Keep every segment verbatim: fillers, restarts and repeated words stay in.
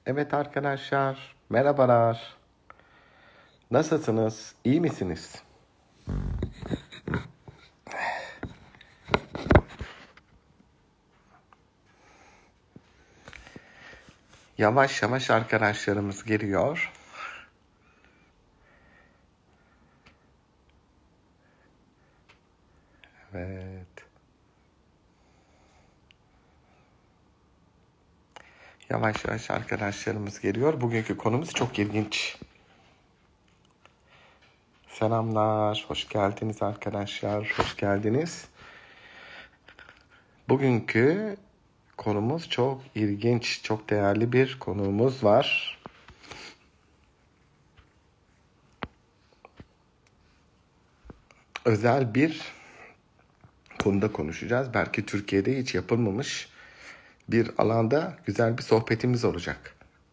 Evet arkadaşlar, merhabalar. Nasılsınız? İyi misiniz? Yavaş yavaş arkadaşlarımız geliyor. Evet. Yavaş yavaş arkadaşlarımız geliyor. Bugünkü konumuz çok ilginç. Selamlar, hoş geldiniz arkadaşlar, hoş geldiniz. Bugünkü konumuz çok ilginç, çok değerli bir konuğumuz var. Özel bir konuda konuşacağız. Belki Türkiye'de hiç yapılmamış bir alanda güzel bir sohbetimiz olacak.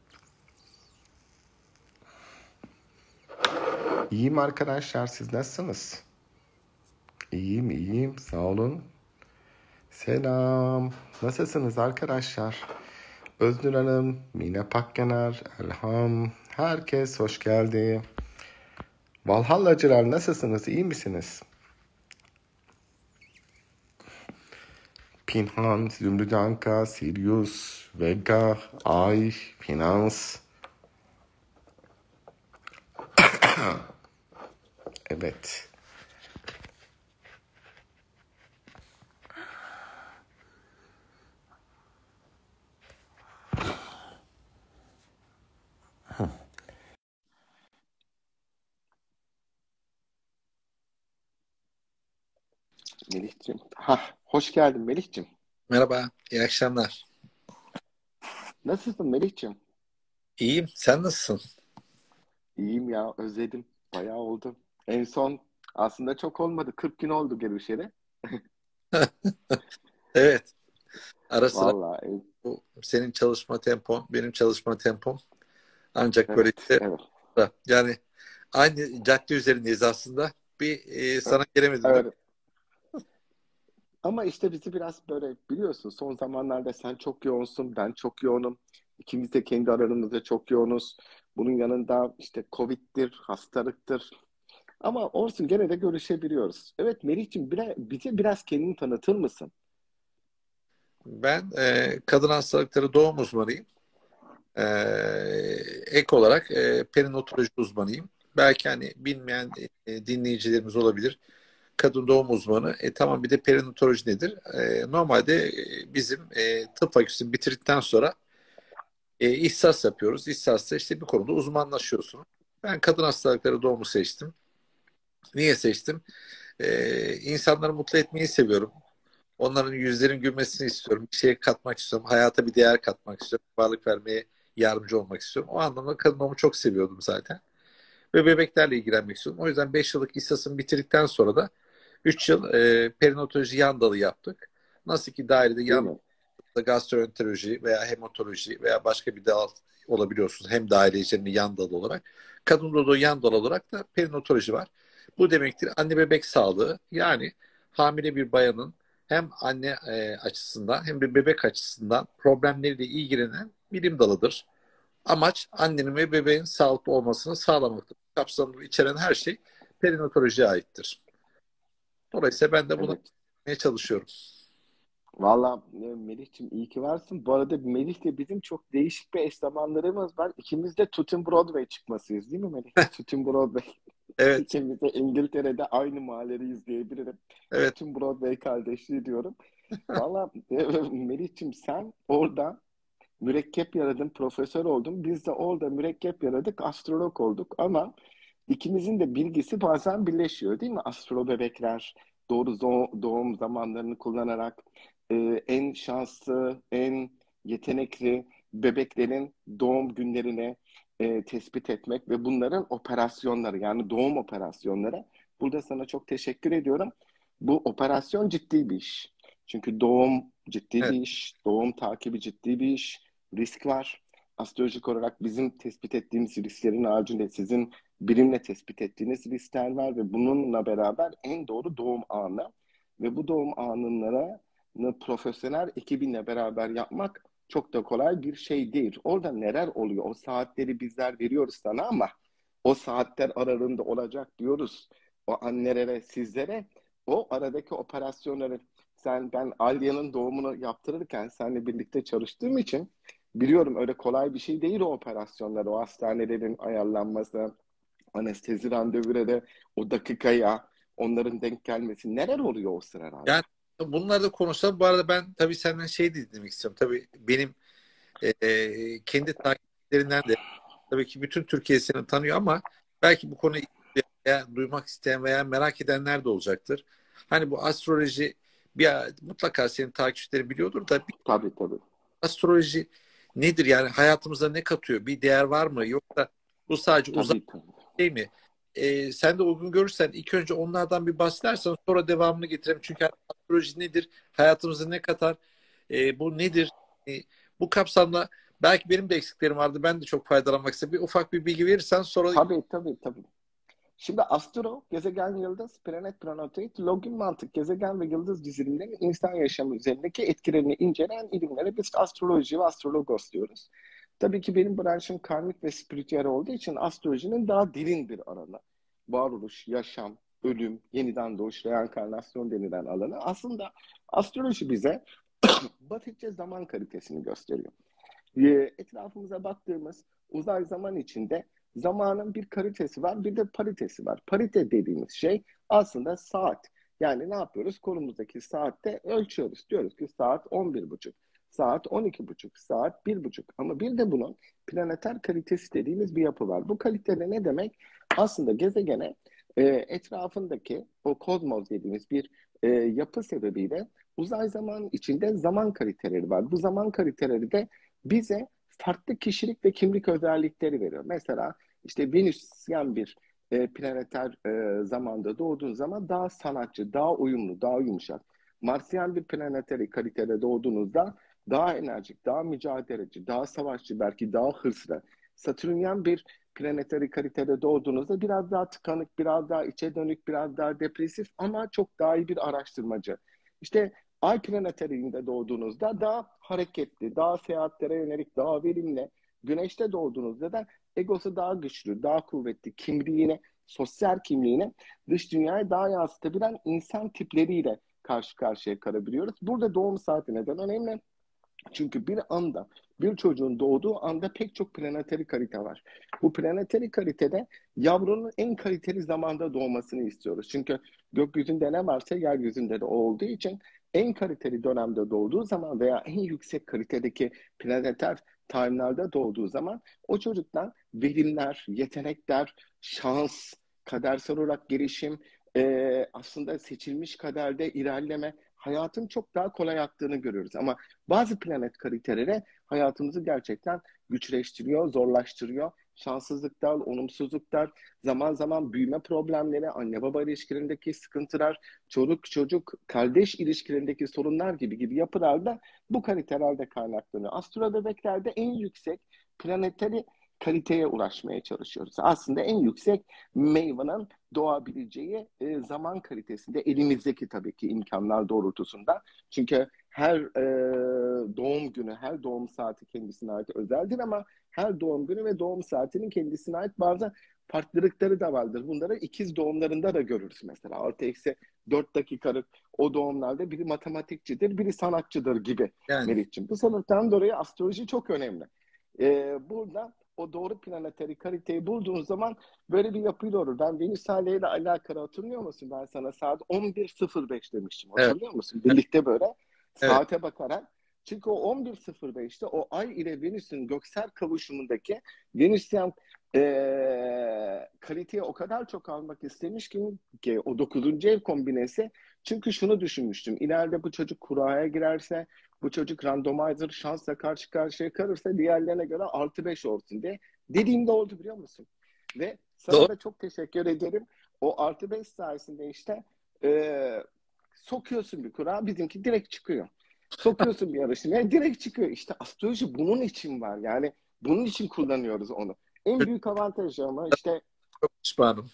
İyiyim arkadaşlar, siz nasılsınız? İyiyim, iyiyim, sağ olun. Selam. Nasılsınız arkadaşlar? Öznur Hanım, Mine Pakkener, Elham, herkes hoş geldi. Valhallacılar nasılsınız, iyi misiniz? Pinhan, Zümrüdanka, Sirius, Vega, Ay, Finans. Evet. Melih'cim. Ha, hoş geldin Melih'cim. Merhaba, iyi akşamlar. Nasılsın Melih'cim? İyiyim, sen nasılsın? İyiyim ya, özledim. Bayağı oldu. En son aslında çok olmadı. kırk gün oldu görüşeli. Evet, ara sıra Vallahi bu senin çalışma tempon, benim çalışma tempom ancak böyle evet, işte evet. yani aynı cadde üzerindeyiz aslında. Bir e, sana gelemedim değil mi? Evet. Ama işte bizi biraz böyle biliyorsun son zamanlarda sen çok yoğunsun, ben çok yoğunum. İkimiz de kendi aramızda çok yoğunuz. Bunun yanında işte Covid'dir, hastalıktır. Ama olsun gene de görüşebiliyoruz. Evet Melih'ciğim biraz, bize biraz kendini tanıtır mısın? Ben e, kadın hastalıkları doğum uzmanıyım. E, ek olarak e, perinatoloji uzmanıyım. Belki hani bilmeyen e, dinleyicilerimiz olabilir. Kadın doğum uzmanı. E, tamam bir de perinatoloji nedir? E, normalde e, bizim e, tıp fakültesini bitirdikten sonra e, ihsas yapıyoruz. İhsasta işte bir konuda uzmanlaşıyorsun. Ben kadın hastalıkları doğumu seçtim. Niye seçtim? E, insanları mutlu etmeyi seviyorum. Onların yüzlerin gülmesini istiyorum. Bir şeye katmak istiyorum. Hayata bir değer katmak istiyorum. Varlık vermeye yardımcı olmak istiyorum. O anlamda kadın doğumu çok seviyordum zaten. Ve bebeklerle ilgilenmek istiyorum. O yüzden beş yıllık ihsasımı bitirdikten sonra da üç yıl e, perinatoloji yan dalı yaptık. Nasıl ki dairede Değil yan mi? gastroenteroloji veya hematoloji veya başka bir dal olabiliyorsunuz. Hem daire içerisinde yan dal olarak. Kadın doğumu yan dal olarak da perinatoloji var. Bu demektir anne bebek sağlığı. Yani hamile bir bayanın hem anne e, açısından hem de bebek açısından problemleriyle ilgilenen bilim dalıdır. Amaç annenin ve bebeğin sağlıklı olmasını sağlamaktır. Kapsamını içeren her şey perinatolojiye aittir. Dolayısıyla ben de bunu Evet. yapmaya çalışıyorum. Valla e, Melih'ciğim iyi ki varsın. Bu arada Melih'le bizim çok değişik bir eş zamanlarımız var. İkimiz de Tooting Broadway çıkmasıyız değil mi Melih? Tooting Broadway. Evet, İkimiz de İngiltere'de aynı mahalleyi izleyebilirim. evet. Tooting Broadway kardeşliği diyorum. Valla e, Melih'ciğim sen orada mürekkep yaradın, profesör oldun. Biz de orada mürekkep yaradık, astrolog olduk. Ama ikimizin de bilgisi bazen birleşiyor değil mi? Astro bebekler, doğru zo- doğum zamanlarını kullanarak e, en şanslı, en yetenekli bebeklerin doğum günlerini e, tespit etmek ve bunların operasyonları yani doğum operasyonları. Burada sana çok teşekkür ediyorum. Bu operasyon ciddi bir iş. Çünkü doğum ciddi Evet. bir iş, doğum takibi ciddi bir iş, risk var. Astrolojik olarak bizim tespit ettiğimiz risklerin haricinde sizin birimle tespit ettiğiniz riskler var ve bununla beraber en doğru doğum anı ve bu doğum anları profesyonel ekibinle beraber yapmak çok da kolay bir şey değil. Orada neler oluyor? O saatleri bizler veriyoruz sana ama o saatler aralığında olacak diyoruz. O annelere, sizlere o aradaki operasyonları sen ben Alya'nın doğumunu yaptırırken seninle birlikte çalıştığım için biliyorum öyle kolay bir şey değil o operasyonlar, o hastanelerin ayarlanması, anestezi randevuları, o dakikaya onların denk gelmesi neler oluyor o sıralarda? Yani bunları da konuşalım. Bu arada ben tabii senden şey de dinlemek istiyorum. Tabii benim e, e, kendi takipçilerinden de tabii ki bütün Türkiye seni tanıyor ama belki bu konuyu veya duymak isteyen veya merak edenler de olacaktır. Hani bu astroloji bir mutlaka senin takipçilerin biliyordur da bir Tabii tabii. astroloji nedir? Yani hayatımıza ne katıyor? Bir değer var mı? Yoksa bu sadece uzak Tabii tabii. şey mi? Ee, sen de uygun görürsen ilk önce onlardan bir bahsedersen sonra devamını getirelim. Çünkü astroloji nedir? Hayatımıza ne katar? Ee, bu nedir? Ee, bu kapsamda belki benim de eksiklerim vardı. Ben de çok faydalanmak istedim. Bir ufak bir bilgi verirsen sonra Tabii tabii tabii. Şimdi astro, gezegen, yıldız, planet, planetoid, login, mantık, gezegen ve yıldız dizilimlerinin insan yaşamı üzerindeki etkilerini inceleyen ilimlere biz astroloji ve astrologos diyoruz. Tabii ki benim branşım karmik ve spiritüel olduğu için astrolojinin daha derin bir alanı. Varoluş, yaşam, ölüm, yeniden doğuş, reenkarnasyon denilen alanı. Aslında astroloji bize basitçe zaman kalitesini gösteriyor. Etrafımıza baktığımız uzay zaman içinde zamanın bir kalitesi var, bir de paritesi var. Parite dediğimiz şey aslında saat. Yani ne yapıyoruz? Kolumuzdaki saatte ölçüyoruz. Diyoruz ki saat on bir buçuk, saat on iki buçuk, saat bir buçuk. Ama bir de bunun planeter kalitesi dediğimiz bir yapı var. Bu kalitede ne demek? Aslında gezegene e, etrafındaki o kozmos dediğimiz bir e, yapı sebebiyle uzay zaman içinde zaman kaliteleri var. Bu zaman kaliteleri de bize farklı kişilik ve kimlik özellikleri veriyor. Mesela işte Venüsyen bir e, planeter e, zamanda doğduğun zaman daha sanatçı, daha uyumlu, daha yumuşak. Marsyen bir planeteri kalitede doğduğunuzda daha enerjik, daha mücadeleci, daha savaşçı, belki daha hırslı. Satürnyen bir planeteri kalitede doğduğunuzda biraz daha tıkanık, biraz daha içe dönük, biraz daha depresif ama çok daha iyi bir araştırmacı. İşte Ay planeterinde doğduğunuzda daha hareketli, daha seyahatlere yönelik, daha verimli. Güneşte doğduğunuzda da egosu daha güçlü, daha kuvvetli, kimliğini, sosyal kimliğini dış dünyaya daha yansıtabilen insan tipleriyle karşı karşıya kalabiliyoruz. Burada doğum saati neden önemli? Çünkü bir anda bir çocuğun doğduğu anda pek çok planetary kalite var. Bu planetary kalitede yavrunun en kaliteli zamanda doğmasını istiyoruz. Çünkü gökyüzünde ne varsa yeryüzünde de o olduğu için en kaliteli dönemde doğduğu zaman veya en yüksek kalitedeki planeter time'larda doğduğu zaman o çocuktan verimler, yetenekler, şans, kadersel olarak gelişim, e, aslında seçilmiş kaderde ilerleme, hayatın çok daha kolay aktığını görüyoruz. Ama bazı planet kaliteleri hayatımızı gerçekten güçleştiriyor, zorlaştırıyor. Şanssızlıklar, olumsuzluklar, zaman zaman büyüme problemleri, anne baba ilişkilerindeki sıkıntılar, çocuk çocuk kardeş ilişkilerindeki sorunlar gibi gibi yapılarda bu kalitelerde kaynaklanıyor. Astro bebeklerde en yüksek planetary kaliteye ulaşmaya çalışıyoruz. Aslında en yüksek meyvanın doğabileceği e, zaman kalitesinde elimizdeki tabii ki imkanlar doğrultusunda. Çünkü her e, doğum günü, her doğum saati kendisine ait özeldir ama her doğum günü ve doğum saatinin kendisine ait bazı farklılıkları da vardır. Bunları ikiz doğumlarında da görürüz mesela. Artı eksi dört dakikalık o doğumlarda biri matematikçidir, biri sanatçıdır gibi yani Melih'ciğim. Bu sebepten dolayı astroloji çok önemli. E, burada o doğru planetary kaliteyi bulduğun zaman böyle bir yapıyla olur. Ben Venüs haliyle alakalı hatırlıyor musun? Ben sana saat on bir sıfır beş demiştim. evet, Hatırlıyor musun? Birlikte böyle evet, saate bakarak. Çünkü o on bir sıfır beşte o Ay ile Venüs'ün göksel kavuşumundaki Venüsyen ee, kaliteye o kadar çok almak istemiş ki, ki o dokuzuncu ev kombinesi. Çünkü şunu düşünmüştüm. İleride bu çocuk kuraya girerse, bu çocuk randomizer şansla karşı karşıya kalırsa diğerlerine göre artı beş olsun diye. Dediğimde oldu biliyor musun? Ve sana doğru. da çok teşekkür ederim. O artı beş sayesinde işte e, sokuyorsun bir kura, bizimki direkt çıkıyor. Sokuyorsun bir yarışmaya, direkt çıkıyor. İşte astroloji bunun için var. Yani bunun için kullanıyoruz onu. En büyük avantajı ama işte Çok pişmanım.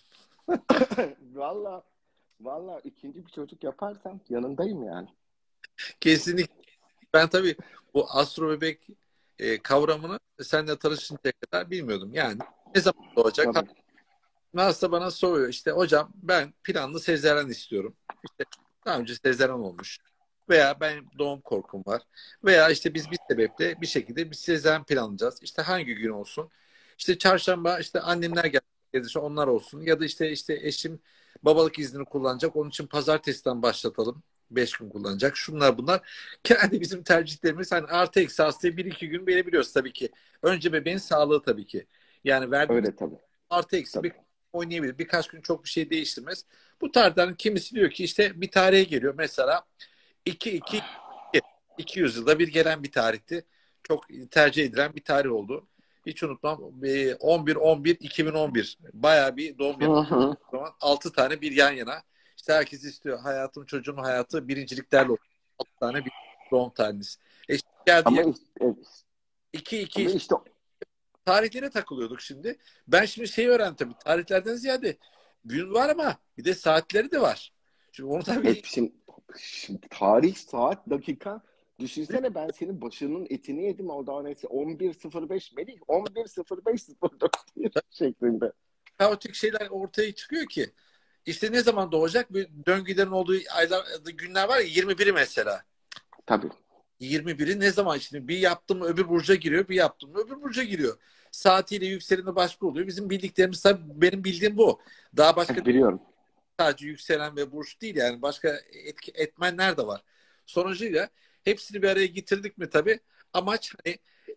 valla valla ikinci bir çocuk yaparsam yanındayım yani. Kesinlikle. Ben tabii bu astro bebek e, kavramını seninle tanışıncaya kadar bilmiyordum. Yani ne zaman doğacak? Tabii. Hasta bana soruyor işte hocam ben planlı sezaryen istiyorum. İşte daha önce sezaryen olmuş. Veya ben doğum korkum var. Veya işte biz bir sebeple bir şekilde bir sezaryen planlayacağız. İşte hangi gün olsun? İşte çarşamba işte annemler gelecek onlar olsun. Ya da işte işte eşim babalık iznini kullanacak. Onun için pazartesiden başlatalım. Beş gün kullanacak. Şunlar bunlar. Kendi bizim tercihlerimiz hani artı eksi hastayı bir iki gün verebiliyoruz tabii ki. Önce bebeğin sağlığı tabii ki. Yani verdiğimiz Öyle tabii. artı eksi bir Tabii. oynayabilir. Birkaç gün çok bir şey değiştirmez. Bu tarzdan kimisi diyor ki işte bir tarihe geliyor. Mesela iki iki iki yüz yılda bir gelen bir tarihti. Çok tercih edilen bir tarih oldu. Hiç unutmam. on bir on bir iki bin on bir bayağı bir doğum Hı yapıyor. hı. O zaman altı tane bir yan yana. İşte herkes istiyor. Hayatım çocuğumun hayatı birinciliklerle olsun. altı tane bir doğum tarihiniz. E işte geldi Ama işte, iki iki ama işte tarihlere takılıyorduk şimdi. Ben şimdi şeyi öğrendim tabii. Tarihlerden ziyade gün var ama bir de saatleri de var. Şimdi onu tabii hep şimdi, şimdi tarih, saat, dakika, düşünsene ben senin başının etini yedim orada neyse on bir sıfır beş Melih on bir sıfır beş sıfır dört şeklinde. kaotik şeyler ortaya çıkıyor ki. İşte ne zaman doğacak? Bir döngülerin olduğu aylar, günler var ya yirmi biri mesela. Tabii. yirmi biri ne zaman şimdi? Bir yaptım mı öbür burca giriyor, bir yaptım mı öbür burca giriyor. Saatiyle yükseleni başka oluyor. Bizim bildiklerimiz tabii benim bildiğim bu. Daha başka Biliyorum. sadece yükselen ve burç değil yani başka etki, etmenler de var. Sonucuyla hepsini bir araya getirdik mi tabii amaç hani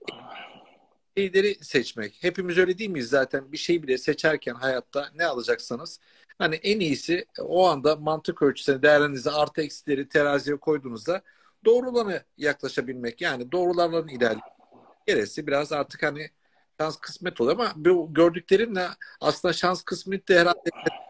şeyleri seçmek. Hepimiz öyle değil miyiz zaten bir şey bile seçerken hayatta ne alacaksanız hani en iyisi o anda mantık ölçüsüne değerlerinizi artı eksileri teraziye koyduğunuzda doğrularına yaklaşabilmek. Yani doğrularla ilerlemek. Gerisi biraz artık hani şans kısmet oluyor ama bu gördüklerimle aslında şans kısmet de herhalde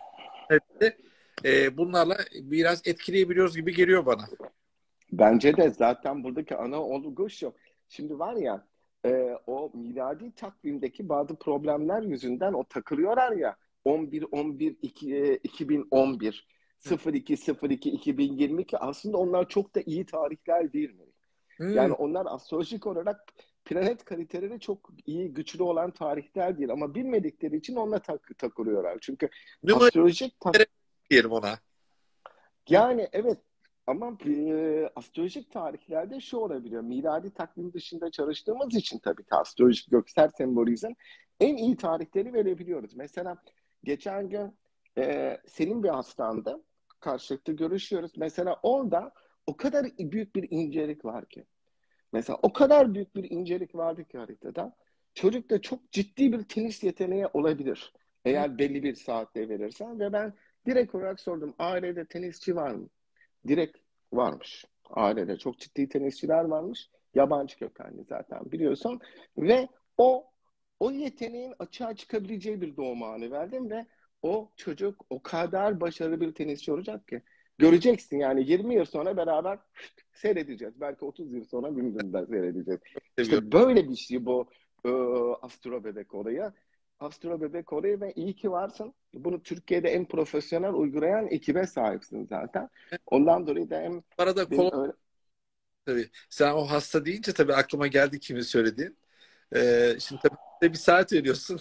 e, bunlarla biraz etkileyebiliyoruz gibi geliyor bana. Bence de zaten buradaki ana olgu şu. Şimdi var ya e, o miladi takvimdeki bazı problemler yüzünden o takılıyorlar ya on bir on bir iki, e, iki bin on bir Hı. sıfır iki sıfır iki iki bin yirmi iki aslında onlar çok da iyi tarihler değil mi? Hmm. Yani onlar astrolojik olarak planet kaliteleri çok iyi, güçlü olan tarihler değil ama bilmedikleri için onunla tak takılıyorlar. Çünkü Numara astrolojik tak diyelim ona. Hı. yani evet ama e, astrolojik tarihlerde şu olabiliyor. Miladi takvim dışında çalıştığımız için tabii ki astrolojik göksel sembolizm en iyi tarihleri verebiliyoruz. Mesela geçen gün e, senin bir hastanda karşılıklı görüşüyoruz. Mesela orada o kadar büyük bir incelik var ki. Mesela o kadar büyük bir incelik vardı ki haritada. Çocukta çok ciddi bir tenis yeteneği olabilir. Hı. Eğer belli bir saatte verirsen ve ben direkt olarak sordum. Ailede tenisçi var mı? Direkt varmış. Ailede çok ciddi tenisçiler varmış. Yabancı kökenli zaten biliyorsun. Ve o o yeteneğin açığa çıkabileceği bir doğum anı verdim ve o çocuk o kadar başarılı bir tenisçi olacak ki. Göreceksin yani yirmi yıl sonra beraber seyredeceğiz. Belki otuz yıl sonra Wimbledon'da seyredeceğiz. Seviyorum. İşte böyle bir şey bu e, Astro Bebek olayı. Astro Bebek olayı ve iyi ki varsın. Bunu Türkiye'de en profesyonel uygulayan ekibe sahipsin zaten. Ondan dolayı da hem Bu arada benim kolon öyle... tabii. Sen o hasta deyince tabii aklıma geldi kimin söylediğin. Ee, şimdi tabii bize bir saat veriyorsun.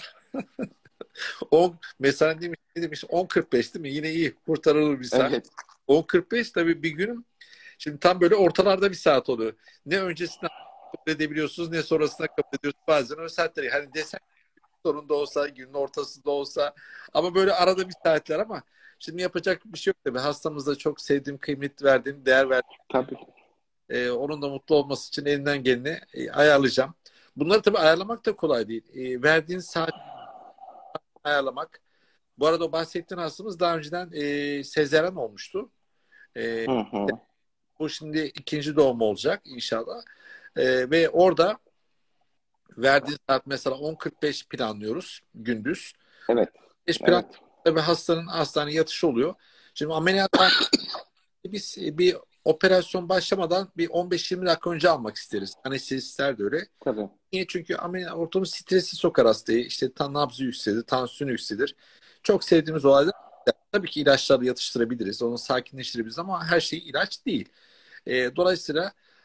on mesela demiş, ne demiş on kırk beş değil mi? Yine iyi kurtarılır bir saat. Evet, on kırk beş tabii bir günüm. Şimdi tam böyle ortalarda bir saat oluyor. Ne öncesinden kabul edebiliyorsunuz ne sonrasında kabul ediyorsunuz. Bazen o saatleri hani desen sonunda olsa günün ortasında olsa ama böyle arada bir saatler ama şimdi yapacak bir şey yok tabii. Hastamızda çok sevdiğim, kıymet verdiğim, değer verdiğim tabii. e, onun da mutlu olması için elinden geleni e, ayarlayacağım. Bunları tabii ayarlamak da kolay değil. E, verdiğin saat ayarlamak. Bu arada o bahsettiğin hastamız daha önceden e, sezaryen olmuştu. E, Hı hı. bu şimdi ikinci doğum olacak inşallah. E, ve orada verdiğin saat mesela on kırk beş planlıyoruz gündüz. Evet, beş plan evet. tabii hastanın hastaneye yatışı oluyor. Şimdi ameliyattan biz bir operasyon başlamadan bir on beş yirmi dakika önce almak isteriz. Anestezistler de öyle. Tabii. Niye? Çünkü ameliyat ortamı stresi sokar hastayı. İşte tan nabzı yükselir, tansiyonu yükselir. Çok sevdiğimiz olaylar. Tabii ki ilaçlarla yatıştırabiliriz. Onu sakinleştirebiliriz ama her şey ilaç değil. E, dolayısıyla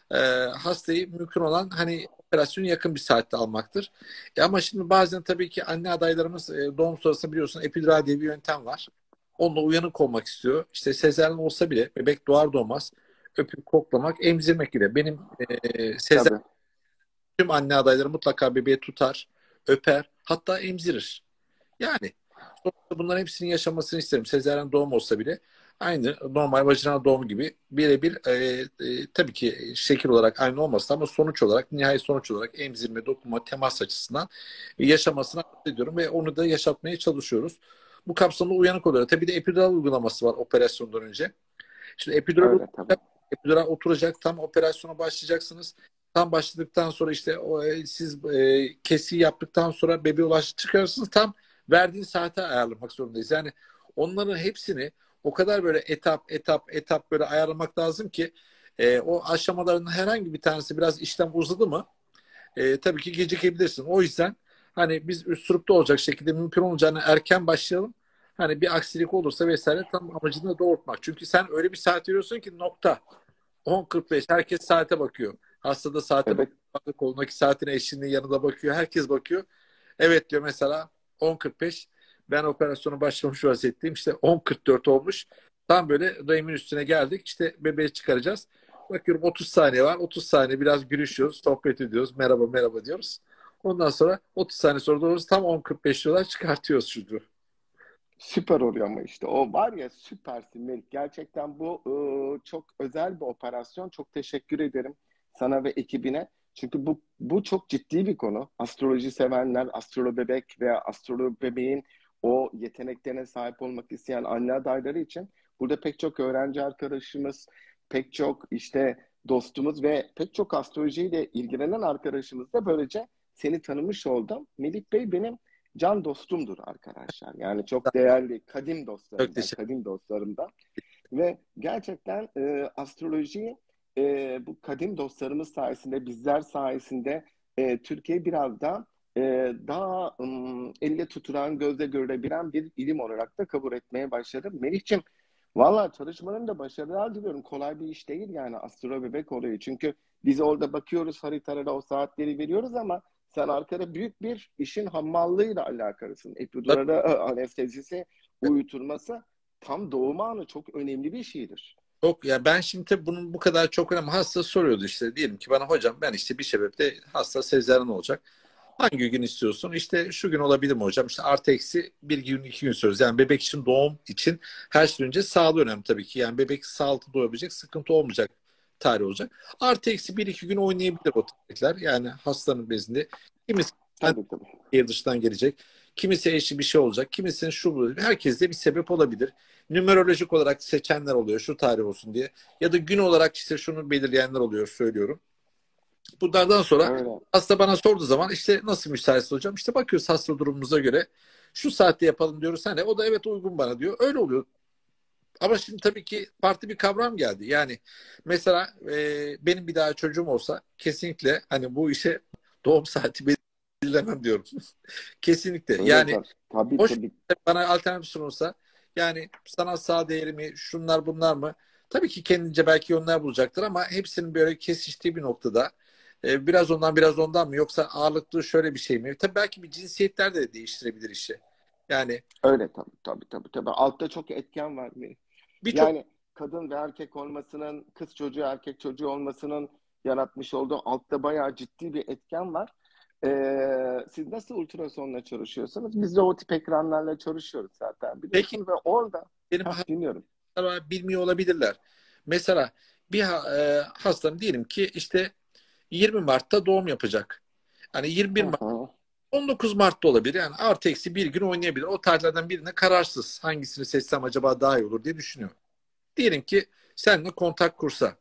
e, hastayı mümkün olan hani operasyonu yakın bir saatte almaktır. E ama şimdi bazen tabii ki anne adaylarımız e, doğum sonrasında biliyorsun epidural diye bir yöntem var. Onunla uyanık olmak istiyor. İşte sezaryen olsa bile bebek doğar doğmaz öpüp koklamak, emzirmek ile. Benim e, sezaryen Tabii. tüm anne adayları mutlaka bebeği tutar, öper, hatta emzirir. Yani sonuçta bunların hepsinin yaşamasını isterim. Sezaryen doğum olsa bile aynı normal vajinal doğum gibi birebir e, e, tabii ki şekil olarak aynı olmasa ama sonuç olarak, nihai sonuç olarak emzirme, dokunma, temas açısından yaşamasını arzu ediyorum ve onu da yaşatmaya çalışıyoruz. Bu kapsamda uyanık oluyor. Tabii de epidural uygulaması var operasyondan önce. Şimdi epidural Öyle tabii. oturacak, epidural oturacak, tam operasyona başlayacaksınız. Tam başladıktan sonra işte o, e, siz e, kesiyi yaptıktan sonra bebeğe ulaştı çıkarırsınız. Tam verdiğin saate ayarlamak zorundayız. Yani onların hepsini o kadar böyle etap etap etap böyle ayarlamak lazım ki e, o aşamaların herhangi bir tanesi biraz işlem uzadı mı e, tabii ki gecikebilirsin. O yüzden hani biz üsturupta olacak şekilde mümkün olacağını erken başlayalım. Hani bir aksilik olursa vesaire tam amacını doğurtmak. Çünkü sen öyle bir saat veriyorsun ki nokta. on kırk beş herkes saate bakıyor. Hasta da saate Evet. bakıyor. Kolundaki saatin eşliğinin yanında bakıyor. Herkes bakıyor. Evet diyor mesela on kırk beş ben operasyona başlamış vaziyetteyim. İşte on kırk dört olmuş. Tam böyle rahimin üstüne geldik. İşte bebeği çıkaracağız. Bakıyorum otuz saniye var. otuz saniye biraz gülüşüyoruz, sohbet ediyoruz. Merhaba merhaba diyoruz. Ondan sonra otuz saniye sonra doğrusu tam on kırk beş diyorlar çıkartıyoruz çocuğu. Süper oluyor ama işte o var ya, süpersin Melik. Gerçekten bu e, çok özel bir operasyon. Çok teşekkür ederim sana ve ekibine. Çünkü bu bu çok ciddi bir konu. Astroloji sevenler, astrolo bebek veya astrolo bebeğin o yeteneklerine sahip olmak isteyen anne adayları için burada pek çok öğrenci arkadaşımız, pek çok işte dostumuz ve pek çok astrolojiyle ilgilenen arkadaşımız da böylece seni tanımış oldum. Melik Bey benim can dostumdur arkadaşlar. Yani çok değerli, kadim Çok dostlarımdan, teşekkür kadim dostlarımdan. Ve gerçekten e, astrolojiyi e, bu kadim dostlarımız sayesinde, bizler sayesinde e, Türkiye biraz da e, daha ım, elle tutulan, gözle görülebilen bir ilim olarak da kabul etmeye başladım. Melih'ciğim, valla çalışmanın da başarılar diliyorum. Kolay bir iş değil yani astro bebek olayı. Çünkü biz orada bakıyoruz, haritalara o saatleri veriyoruz ama sen arkada büyük bir işin hammallığıyla alakalısın. ederim. Epidurada e, anestezisi, uyutulması tam doğum anı çok önemli bir şeydir. Çok ya ben şimdi tabii bunun bu kadar çok önemli. Hasta soruyordu işte diyelim ki bana hocam ben işte bir sebeple hasta sezaryen olacak. Hangi gün istiyorsun? İşte şu gün olabilir mi hocam? İşte artı eksi bir gün iki gün söz. Yani bebek için doğum için her şeyden önce sağlığı önemli tabii ki. Yani bebek sağlıklı doğabilecek, sıkıntı olmayacak tarih olacak. Artı eksi bir iki gün oynayabilir o tarihler. Yani hastanın bezinde. Kimisi Tabii tabii. şehir dışından gelecek. Kimisi eşi bir şey olacak. Kimisinin şu bu. Herkeste bir sebep olabilir. Numerolojik olarak seçenler oluyor şu tarih olsun diye. Ya da gün olarak işte şunu belirleyenler oluyor söylüyorum. Bunlardan sonra Öyle. hasta bana sorduğu zaman işte nasıl müsaitsin hocam? İşte bakıyoruz hasta durumumuza göre. Şu saatte yapalım diyoruz. Hani o da evet uygun bana diyor. Öyle oluyor. Ama şimdi tabii ki farklı bir kavram geldi. Yani mesela e, benim bir daha çocuğum olsa kesinlikle hani bu işe doğum saati belirlemem diyorum. Kesinlikle. Öyle Yani tabii. Tabii hoş tabii. bana alternatif sunulsa yani sanatsal değeri mi şunlar bunlar mı? Tabii ki kendince belki yönler bulacaktır ama hepsinin böyle kesiştiği bir noktada e, biraz ondan biraz ondan mı yoksa ağırlıklı şöyle bir şey mi? Tabii belki bir cinsiyetler de değiştirebilir işi. Yani Öyle tabii tabii tabii tabii. Altta çok etken var Melih. birçok Yani kadın ve erkek olmasının, kız çocuğu erkek çocuğu olmasının yaratmış olduğu altta bayağı ciddi bir etken var. Ee, siz nasıl ultrasonla çalışıyorsunuz? Biz de o tip ekranlarla çalışıyoruz zaten peki biliyorsunuz ve orada benim heh, dinliyorum. hastalar bilmiyor olabilirler. Mesela bir ha- e, hastanın diyelim ki işte yirmi Mart'ta doğum yapacak. Hani yirmi bir Hı hı. on dokuz Mart'ta olabilir. Yani artı eksi bir gün oynayabilir. O tarihlerden birine kararsız. Hangisini seçsem acaba daha iyi olur diye düşünüyor. Diyelim ki seninle kontak kursa.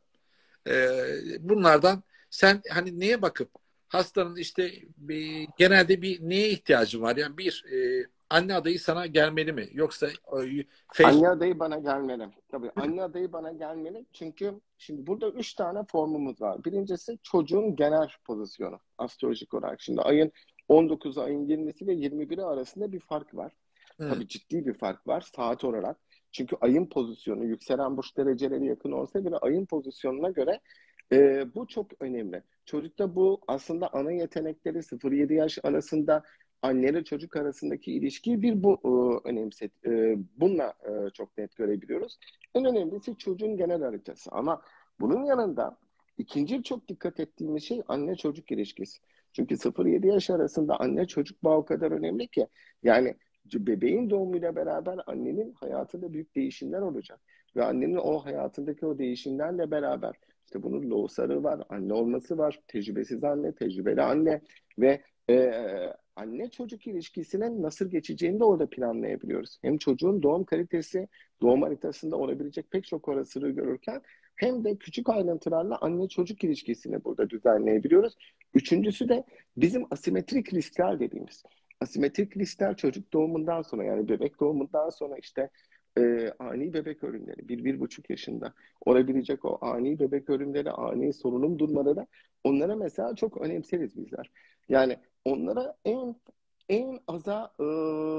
Ee, bunlardan sen hani neye bakıp hastanın işte bir, genelde bir neye ihtiyacın var? Yani bir e, anne adayı sana gelmeli mi? Yoksa e, face Anne adayı bana gelmeli. Tabii anne adayı bana gelmeli. Çünkü şimdi burada üç tane formumuz var. Birincisi çocuğun genel pozisyonu. Astrolojik olarak. Şimdi ayın on dokuzu, ayın yirmisi ve yirmi biri arasında bir fark var. hmm, Tabii ciddi bir fark var saat olarak. Çünkü ayın pozisyonu yükselen burç dereceleri yakın olsa bile ayın pozisyonuna göre E, bu çok önemli. Çocukta bu aslında ana yetenekleri sıfır yedi yaş arasında anne ile çocuk arasındaki ilişkiyi bir bu e, önemset. E, bununla e, çok net görebiliyoruz. En önemlisi çocuğun genel haritası. Ama bunun yanında ikinci çok dikkat ettiğimiz şey anne çocuk ilişkisi. Çünkü sıfır yedi yaş arasında anne çocuk bağı o kadar önemli ki. Yani bebeğin doğumuyla beraber annenin hayatında büyük değişimler olacak. Ve annenin o hayatındaki o değişimlerle beraber işte bunun loğusarı var, anne olması var, tecrübesiz anne, tecrübeli anne ve e, anne çocuk ilişkisinin nasıl geçeceğini de orada planlayabiliyoruz. Hem çocuğun doğum kalitesi, doğum haritasında olabilecek pek çok olasılığı görürken hem de küçük ayrıntılarla anne çocuk ilişkisini burada düzenleyebiliyoruz. Üçüncüsü de bizim asimetrik riskler dediğimiz. Asimetrik riskler çocuk doğumundan sonra yani bebek doğumundan sonra işte e, ani bebek ölümleri bir, bir buçuk yaşında olabilecek o ani bebek ölümleri, ani solunum durmaları onlara mesela çok önemseriz bizler. Yani onlara en en aza e,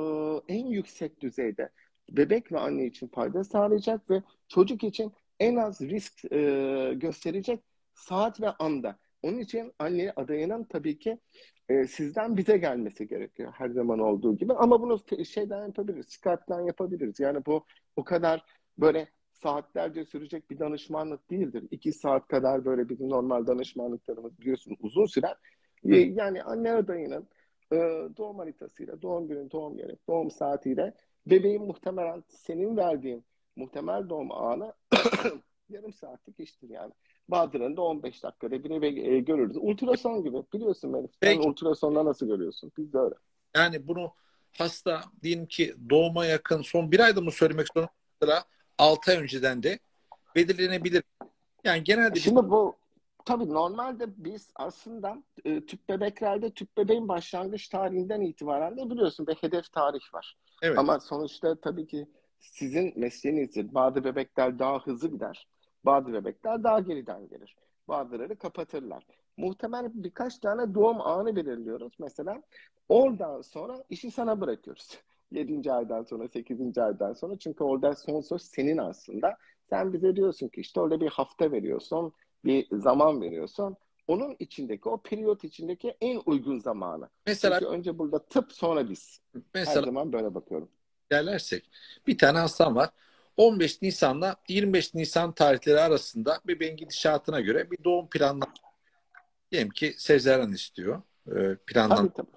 en yüksek düzeyde bebek ve anne için fayda sağlayacak ve çocuk için en az risk e, gösterecek saat ve anda. Onun için anne adayının tabii ki e, sizden bize gelmesi gerekiyor her zaman olduğu gibi. Ama bunu şeyden yapabiliriz, Skype'den yapabiliriz. Yani bu o kadar böyle saatlerce sürecek bir danışmanlık değildir. İki saat kadar böyle bizim normal danışmanlıklarımız biliyorsun uzun sürer. E, Hı. yani anne adayının e, doğum haritasıyla, doğum günü, doğum yeri, doğum saatiyle bebeğin muhtemelen senin verdiğin muhtemel doğum anı yarım saatlik iştir yani. Bazılarında on beş dakikada bile e, görürüz. Ultrason gibi biliyorsun beni. Sen Peki ultrasonda nasıl görüyorsun? Biz de öyle. yani bunu hasta diyelim ki doğuma yakın son bir ayda mı söylemek zorunda mesela altı ay önceden de belirlenebilir. Yani genelde biz Şimdi bu tabii normalde biz aslında e, tüp bebeklerde tüp bebeğin başlangıç tarihinden itibaren de biliyorsun bir hedef tarih var. evet. Ama sonuçta tabii ki sizin mesleğinizdir. Bazı bebekler daha hızlı gider. Bazı bebekler daha geriden gelir. Bazıları kapatırlar. Muhtemelen birkaç tane doğum anı belirliyoruz. Mesela oradan sonra işi sana bırakıyoruz. Yedinci aydan sonra, sekizinci aydan sonra. Çünkü orada son söz senin aslında. Sen bize diyorsun ki işte orada bir hafta veriyorsun, bir zaman veriyorsun. Onun içindeki, o periyot içindeki en uygun zamanı. Mesela Çünkü önce burada tıp, sonra biz. Her mesela zaman böyle bakıyorum. derlersek bir tane hastam var. on beş Nisan'la yirmi beş Nisan tarihleri arasında bebeğin gidişatına göre bir doğum planlaması. Diyelim ki sezaryen istiyor. E, planlan. Tabii tabii.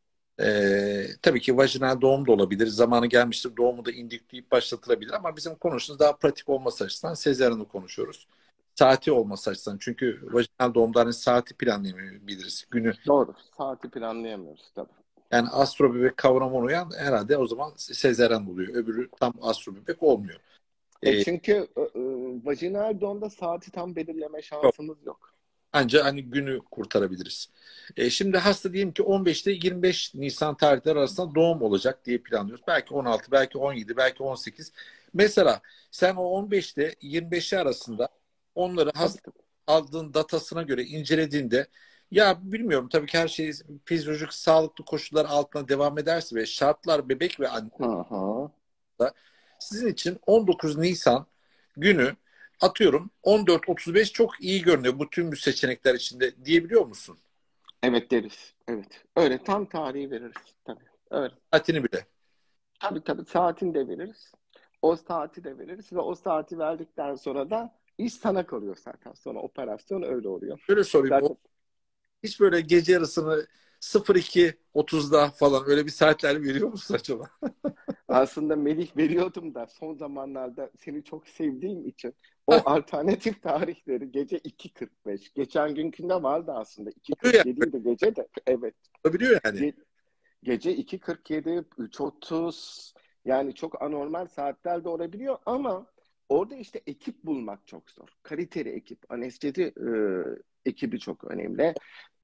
E, tabii ki vajinal doğum da olabilir. Zamanı gelmiştir. Doğumu da indikleyip başlatılabilir ama bizim konuştuğumuz daha pratik olması açısından sezaryen'i konuşuyoruz. Saati olması açısından. Çünkü vajinal doğumda hani saati planlayabiliriz. Günü. Doğru. Saati planlayamıyoruz tabii. Yani astro bebek kavramına uyan herhalde o zaman sezaryen oluyor. Öbürü tam astro bebek olmuyor. E E, çünkü e, e, vajinal doğumda saati tam belirleme yok. şansımız yok. Ancak hani günü kurtarabiliriz. E, şimdi hasta diyelim ki on beşte yirmi beş Nisan tarihleri arasında doğum olacak diye planlıyoruz. Belki on altı, belki on yedi, belki on sekiz. Mesela sen o on beşte yirmi beşi arasında onları Tabii hasta tabii. aldığın datasına göre incelediğinde ya bilmiyorum tabii ki her şey fizyolojik sağlıklı koşullar altında devam ederse ve şartlar bebek ve anne Hı hı. sizin için on dokuz Nisan günü atıyorum on dört otuz beş çok iyi görünüyor bu tüm bu seçenekler içinde diyebiliyor musun? Evet deriz. Evet. Öyle tam tarihi veririz. Tabii. Öyle. Saatini bile. Tabii tabii saatini de veririz. O saati de veririz ve o saati verdikten sonra da iş sana kalıyor zaten. Sonra operasyon öyle oluyor. Şöyle sorayım. O, Zaten hiç böyle gece yarısını sıfır iki otuzda falan öyle bir saatler veriyor musun acaba? aslında Melih veriyordum da son zamanlarda seni çok sevdiğim için o alternatif tarihleri gece iki kırk beş. Geçen günkünde vardı aslında. Oluyor yani. iki kırk yedi idi gece de. Evet. Olabiliyor yani. Ge- Gece iki kırk yedi, üç otuz yani çok anormal saatlerde olabiliyor ama orada işte ekip bulmak çok zor. Kaliteli ekip, anestezi e, ekibi çok önemli.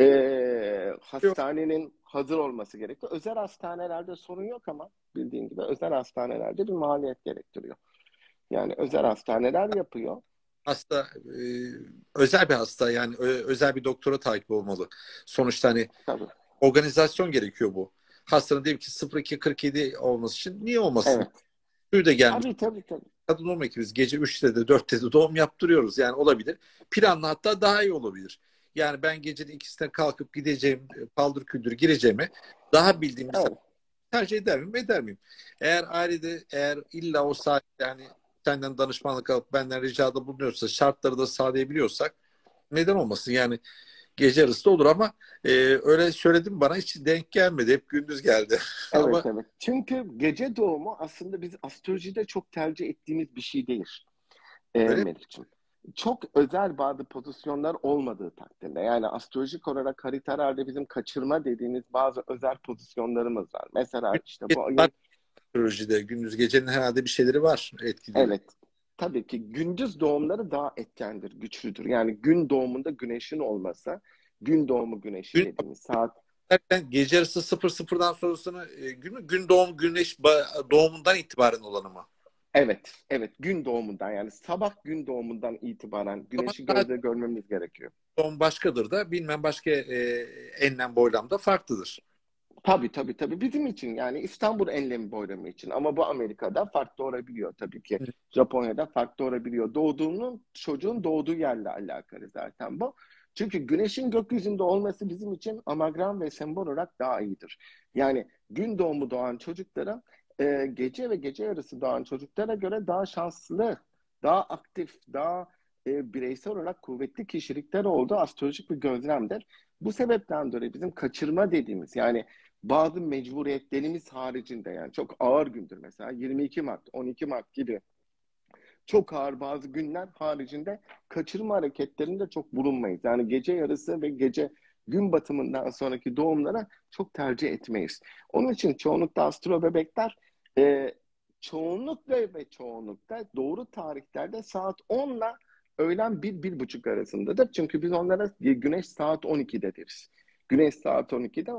E, hastanenin hazır olması gerekiyor. Özel hastanelerde sorun yok ama bildiğin gibi özel hastanelerde bir maliyet gerektiriyor. Yani özel hastaneler yapıyor. Hasta e, özel bir hasta yani ö- özel bir doktora takip olmalı. Sonuçta hani Tabii. organizasyon gerekiyor bu. Hastanın diyelim ki sıfır iki kırk yedi olması için niye olmasın? Evet. Suyu da gelmiş. Tabii tabii tabii. kadın doğum ekibiz. Gece üçte de dörtte de doğum yaptırıyoruz. Yani olabilir. Planlı hatta daha iyi olabilir. Yani ben gecenin ikisine kalkıp gideceğim, paldır küldür gireceğime daha bildiğim bir saat Evet. tercih eder miyim, eder miyim? Eğer ailede eğer illa o saat yani senden danışmanlık alıp benden ricada bulunuyorsa, şartları da sağlayabiliyorsak neden olmasın? Yani gece yarısı da olur ama e, öyle söyledim, bana hiç denk gelmedi. Hep gündüz geldi. Evet, Ama evet. Çünkü gece doğumu aslında biz astrolojide çok tercih ettiğimiz bir şey değil. E, öyle mi? Melih'ciğim. Çok özel bazı pozisyonlar olmadığı takdirde. Yani astrolojik olarak haritalarda bizim kaçırma dediğimiz bazı özel pozisyonlarımız var. Mesela işte bu ayın, Astrolojide gündüz gecenin herhalde bir şeyleri var, etkileri. evet, tabii ki gündüz doğumları daha etkendir, güçlüdür. Yani gün doğumunda güneşin olmasa, gün doğumu güneşi Gün dediğimiz saat. derken gece yarısı sıfır sıfırdan sonrasını e, gün, gün doğum güneş ba- doğumundan itibaren olanı mı? Evet, evet, gün doğumundan, yani sabah gün doğumundan itibaren O zaman güneşi saat gözle görmemiz gerekiyor. doğum başkadır da bilmem başka e, enlem boylamda farklıdır. Tabii, tabii, tabii. Bizim için, yani İstanbul enlemi boylamı için, ama bu Amerika'da farklı olabiliyor tabii ki. Hı. Japonya'da farklı olabiliyor. Doğduğunun, çocuğun doğduğu yerle alakalı zaten bu. Çünkü güneşin gökyüzünde olması bizim için anagram ve sembol olarak daha iyidir. Yani gün doğumu doğan çocuklara e, gece ve gece yarısı doğan çocuklara göre daha şanslı, daha aktif, daha e, bireysel olarak kuvvetli kişilikler olduğu astrolojik bir gözlemdir. Bu sebepten dolayı bizim kaçırma dediğimiz, yani bazı mecburiyetlerimiz haricinde, yani çok ağır gündür mesela yirmi iki Mart, on iki Mart gibi çok ağır bazı günler haricinde kaçırma hareketlerinde çok bulunmayız. Yani gece yarısı ve gece gün batımından sonraki doğumlara çok tercih etmeyiz. Onun için çoğunlukla astro bebekler e, çoğunlukla ve çoğunlukla doğru tarihlerde saat on ile öğlen bir bir buçuk arasındadır. Çünkü biz onlara güneş saat on ikide deriz. Güneş saat on ikide,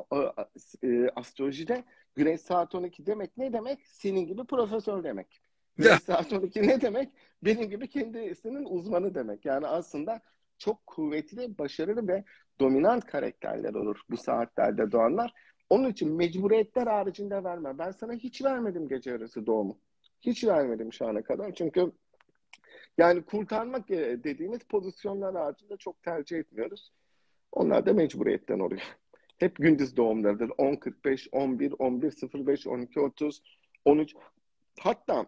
e, astrolojide güneş saat on iki demek ne demek? Senin gibi profesör demek. Ya, Güneş saat on iki ne demek? Benim gibi kendisinin uzmanı demek. Yani aslında çok kuvvetli, başarılı ve dominant karakterler olur bu saatlerde doğanlar. Onun için mecburiyetler haricinde verme. Ben sana hiç vermedim gece yarısı doğumu. Hiç vermedim şu ana kadar. Çünkü yani kurtarmak e, dediğimiz pozisyonlar haricinde çok tercih etmiyoruz. Onlar da mecburiyetten oluyor. Hep gündüz doğumlarıdır. on kırk beş, on bir, on bir sıfır beş, on iki otuz, on üç, hatta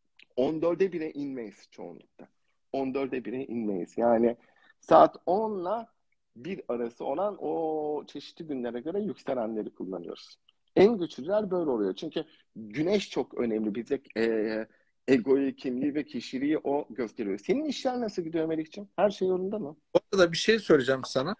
on dörde bire inmeyiz çoğunlukta. on dörde bire inmeyiz. Yani saat onla bir arası olan o çeşitli günlere göre yükselenleri kullanıyoruz. En güçlüler böyle oluyor. Çünkü güneş çok önemli. Bize e, egoyu, kimliği ve kişiliği o gösteriyor. Senin işler nasıl gidiyor Melih'ciğim? Her şey yolunda mı? bu arada bir şey söyleyeceğim sana.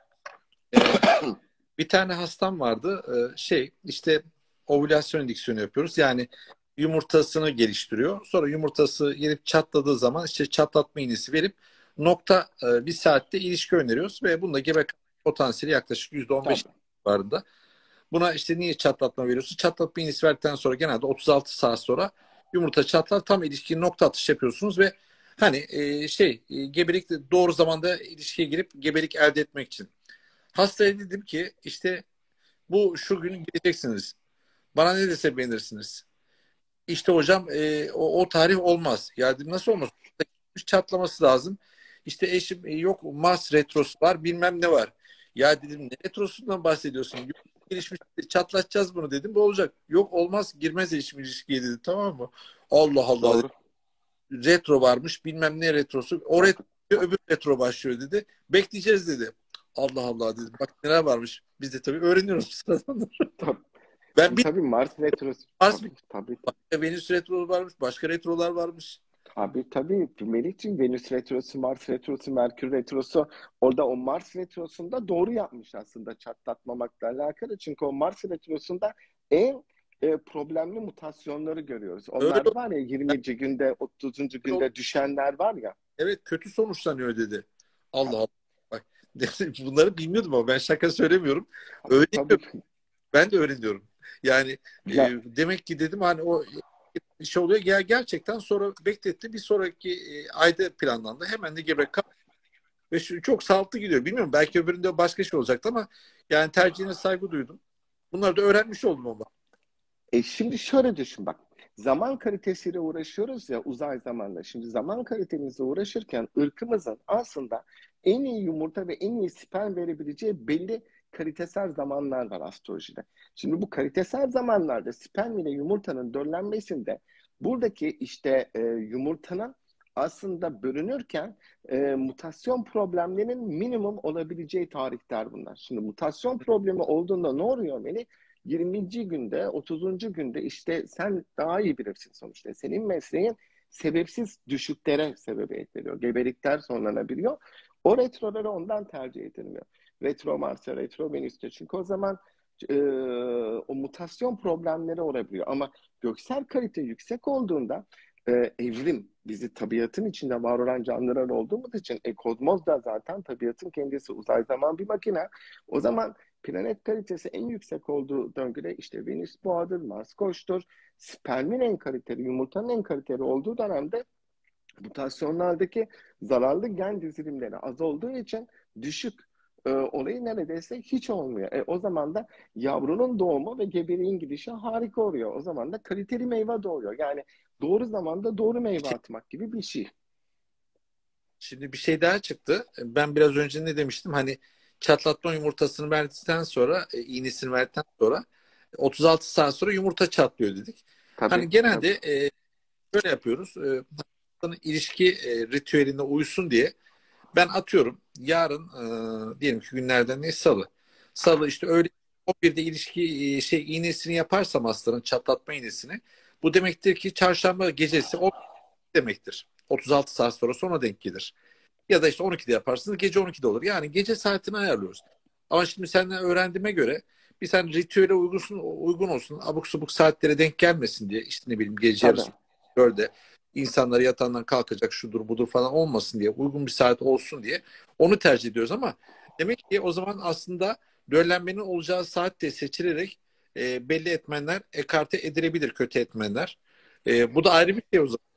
E, bir tane hastam vardı. E, şey işte ovülasyon indiksiyonu yapıyoruz. Yani yumurtasını geliştiriyor. Sonra yumurtası gelip çatladığı zaman işte çatlatma iğnesi verip nokta e, bir saatte ilişki öneriyoruz ve bunda gebe potansiyeli yaklaşık yüzde on beş Tabii. civarında. Buna işte niye çatlatma veriyorsun? Çatlatma iğnesi verdikten sonra genelde otuz altı saat sonra yumurta çatlar, tam ilişkiyi nokta atış yapıyorsunuz ve hani e, şey e, gebelik doğru zamanda ilişkiye girip gebelik elde etmek için. Hastaya dedim ki işte bu şu gün gideceksiniz. Bana ne dese beğenirsiniz. İşte hocam e, o, o tarih olmaz. Ya dedim, nasıl olmaz? Çatlaması lazım. İşte eşim e, yok Mars retrosu var, bilmem ne var. Ya dedim, ne retrosundan bahsediyorsun? Yok, gelişmiş, çatlatacağız bunu dedim. Bu olacak. Yok olmaz, girmez eşim ilişkiye dedi, tamam mı? Allah Allah dedi. Doğru. Retro varmış, bilmem ne retrosu. O retro öbür retro başlıyor dedi. Bekleyeceğiz dedi. Allah Allah dedim. Bak neler varmış. Biz de tabii öğreniyoruz bu sırada. Tabii. Ben bir Tabii Mars retrosu. Mars, Tabii, tabii. başka Venüs retrosu varmış. Başka retrolar varmış. Tabii, tabii. Melih'ciğim, Venüs retrosu, Mars retrosu, Merkür retrosu. Orada o Mars retrosunda doğru yapmış aslında çatlatmamakla alakalı. Çünkü o Mars retrosunda en e, problemli mutasyonları görüyoruz. Öyle Onlar var ya, yirminci günde, otuzuncu oluyor. günde düşenler var ya. Evet, kötü sonuçlanıyor dedi. Allah Tabii, Allah. Bak, bunları bilmiyordum ama ben şaka söylemiyorum. tabii, tabii. Öğreniyorum. Ben de öğreniyorum. Yani e, Ya, demek ki dedim hani o şey oluyor. Ger gerçekten sonra bekletti. Bir sonraki e, ayda planlandı. Hemen de gebre kal ve şu, çok sağlıklı gidiyor. Bilmiyorum, belki öbüründe başka şey olacaktı ama yani tercihine saygı duydum. Bunları da öğrenmiş oldum ama. e, şimdi şöyle düşün bak. zaman kalitesiyle uğraşıyoruz ya uzay zamanla. Şimdi zaman kalitemizle uğraşırken ırkımızın aslında en iyi yumurta ve en iyi sperm verebileceği belli kalitesel zamanlar var astrolojide. Şimdi bu kalitesel zamanlarda sperm ile yumurtanın döllenmesinde buradaki işte e, yumurtanın aslında bölünürken e, mutasyon problemlerinin minimum olabileceği tarihler bunlar. Şimdi mutasyon problemi olduğunda ne oluyor Melih? yirminci günde, otuzuncu günde işte sen daha iyi bilirsin sonuçta. Senin mesleğin sebepsiz düşüklere sebebiyet veriyor. Gebelikler sonlanabiliyor. O retroları ondan tercih edilmiyor. Retro Mars'a, retro Venüs'te. Çünkü o zaman e, o mutasyon problemleri olabiliyor. Ama göksel kalite yüksek olduğunda e, evrim, bizi tabiatın içinde var olan canlılar olduğumuz için e, kozmos da zaten tabiatın kendisi uzay zaman bir makine. O zaman planet kalitesi en yüksek olduğu döngüde işte Venüs boğadır, Mars koçtur. Spermin en kaliteli, yumurtanın en kaliteli olduğu dönemde mutasyonlardaki zararlı gen dizilimleri az olduğu için düşük e, olayı neredeyse hiç olmuyor. E, o zaman da yavrunun doğumu ve gebeliğin gidişi harika oluyor. O zaman da kaliteli meyve doğuyor. Yani doğru zamanda doğru meyve atmak gibi bir şey. Şimdi bir şey daha çıktı. Ben biraz önce ne demiştim? Hani çatlatma yumurtasını verdikten sonra, e, iğnesini verdikten sonra otuz altı saat sonra yumurta çatlıyor dedik. Tabii, Hani genelde tabii. e, böyle yapıyoruz. E, ilişki e, ritüeline uysun diye ben atıyorum yarın, e, diyelim ki günlerden ne, salı. Salı işte öyle on birde ilişki e, şey iğnesini yaparsam hastanın çatlatma iğnesini, bu demektir ki çarşamba gecesi o demektir. otuz altı saat sonra sonra denk gelir. Ya da işte on ikide yaparsınız, gece on ikide olur. Yani gece saatini ayarlıyoruz. Ama şimdi senden öğrendiğime göre bir sen ritüele uygunsun, uygun olsun, abuk subuk saatlere denk gelmesin diye, işte ne bileyim gece Tabii. yarısı dörde insanlar yatağından kalkacak şudur budur falan olmasın diye, uygun bir saat olsun diye onu tercih ediyoruz. Ama demek ki o zaman aslında döllenmenin olacağı saat de seçilerek e, belli etmenler ekarte edilebilir, kötü etmenler. E, bu da ayrı bir şey o zaman.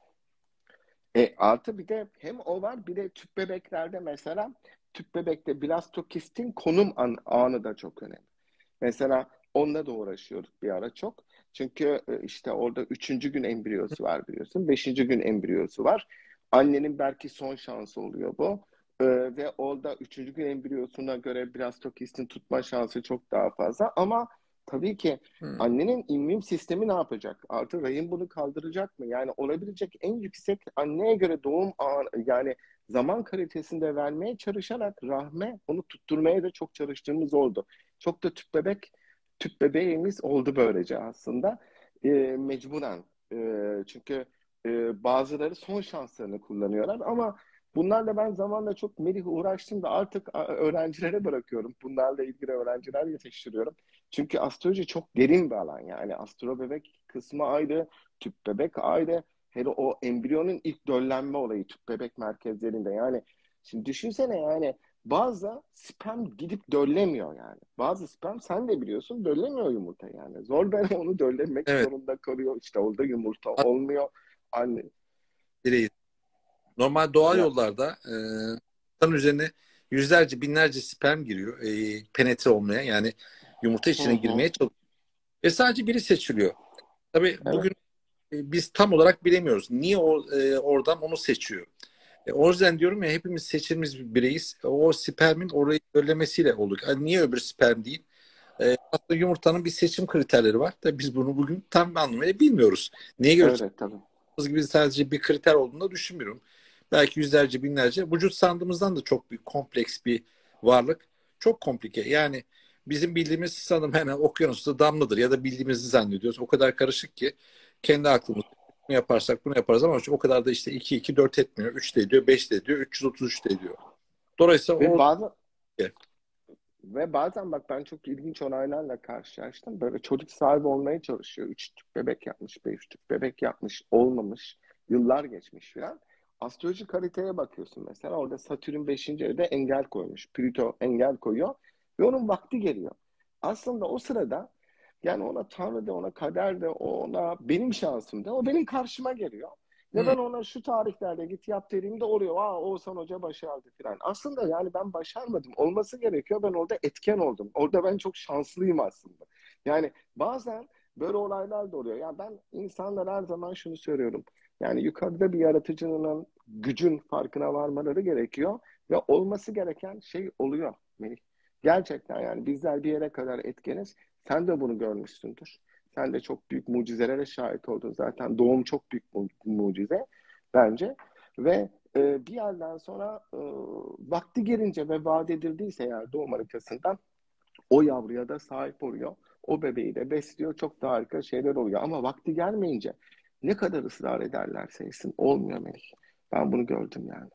E, artı bir de hem o var bir de tüp bebeklerde mesela tüp bebekte blastokistin konum an, anı da çok önemli. Mesela onunla da uğraşıyorduk bir ara çok. Çünkü e, işte orada üçüncü gün embriyosu var biliyorsun. Beşinci gün embriyosu var. Annenin belki son şansı oluyor bu. E, ve orada üçüncü gün embriyosuna göre blastokistin tutma şansı çok daha fazla. Ama tabii ki Hmm. annenin immün sistemi ne yapacak? Artı rahim bunu kaldıracak mı? Yani olabilecek en yüksek anneye göre doğum anı, yani zaman kalitesinde vermeye çalışarak rahme onu tutturmaya da çok çalıştığımız oldu. Çok da tüp bebek, tüp bebeğimiz oldu böylece aslında. E, mecburen. E, çünkü e, bazıları son şanslarını kullanıyorlar ama bunlarla ben zamanla çok Melih uğraştım da artık a, öğrencilere bırakıyorum. Bunlarla ilgili öğrenciler yetiştiriyorum. Çünkü astroloji çok derin bir alan yani. Astro bebek kısmı ayrı, tüp bebek ayrı. Hele o embriyonun ilk döllenme olayı tüp bebek merkezlerinde yani. Şimdi düşünsene yani bazı sperm gidip döllemiyor yani. Bazı sperm sen de biliyorsun döllemiyor yumurta yani. Zor ben onu döllemek Evet. zorunda kalıyor. İşte orada yumurta olmuyor. Anne Direğiz. Normal doğal ya yollarda e, insan üzerine yüzlerce, binlerce sperm giriyor. E, penetre olmaya, yani yumurta hı içine hı, girmeye çalışıyor. Ve sadece biri seçiliyor. Tabii evet. bugün e, biz tam olarak bilemiyoruz. Niye o e, oradan onu seçiyor? E, o yüzden diyorum ya, hepimiz seçilmiş bir bireyiz. O spermin orayı döllemesiyle olduk. Yani niye öbür sperm değil? E, aslında yumurtanın bir seçim kriterleri var da biz bunu bugün tam anlamıyla bilmiyoruz. Niye göre Öyle tabii. gibi sadece bir kriter olduğunu da düşünmüyorum. Belki yüzlerce, binlerce. Vücut sandığımızdan da çok bir kompleks bir varlık. Çok komplike. Yani bizim bildiğimiz sanırım hemen okyanusta damladır ya da bildiğimizi zannediyoruz. O kadar karışık ki kendi aklımızda bunu yaparsak bunu yaparız ama o kadar da işte iki iki dört etmiyor. üç de ediyor, beş de ediyor, üç yüz otuz üç de ediyor. Dolayısıyla Ve o bazı Ve bazen bak ben çok ilginç olaylarla karşılaştım. Böyle çocuk sahibi olmaya çalışıyor. Üç tüp bebek yapmış, beş tüp bebek yapmış, olmamış. Yıllar geçmiş filan. Astrolojik haritaya bakıyorsun mesela. Orada Satürn beşinci evde engel koymuş. Plüto engel koyuyor. Ve onun vakti geliyor. Aslında o sırada yani ona Tanrı da ona kader de ona benim şansım da o benim karşıma geliyor. Ve hmm, ben ona şu tarihlerde git yap dediğimde oluyor. Aa Oğuzhan Hoca başardı falan. Aslında yani ben başarmadım. Olması gerekiyor. Ben orada etken oldum. Orada ben çok şanslıyım aslında. Yani bazen böyle olaylar da oluyor. Ya ben insanlara her zaman şunu söylüyorum. Yani yukarıda bir yaratıcının gücün farkına varmaları gerekiyor ve olması gereken şey oluyor Melih. Gerçekten yani bizler bir yere kadar etkeniz. Sen de bunu görmüşsündür. Sen de çok büyük mucizelere şahit oldun zaten. Doğum çok büyük mu mucize bence. Ve e, bir yerden sonra e, vakti gelince ve vaat edildiyse eğer doğum haritasından o yavruya da sahip oluyor. O bebeği de besliyor. Çok da harika şeyler oluyor. Ama vakti gelmeyince ne kadar ısrar ederlerse etsin olmuyor Melih. Ben bunu gördüm yani.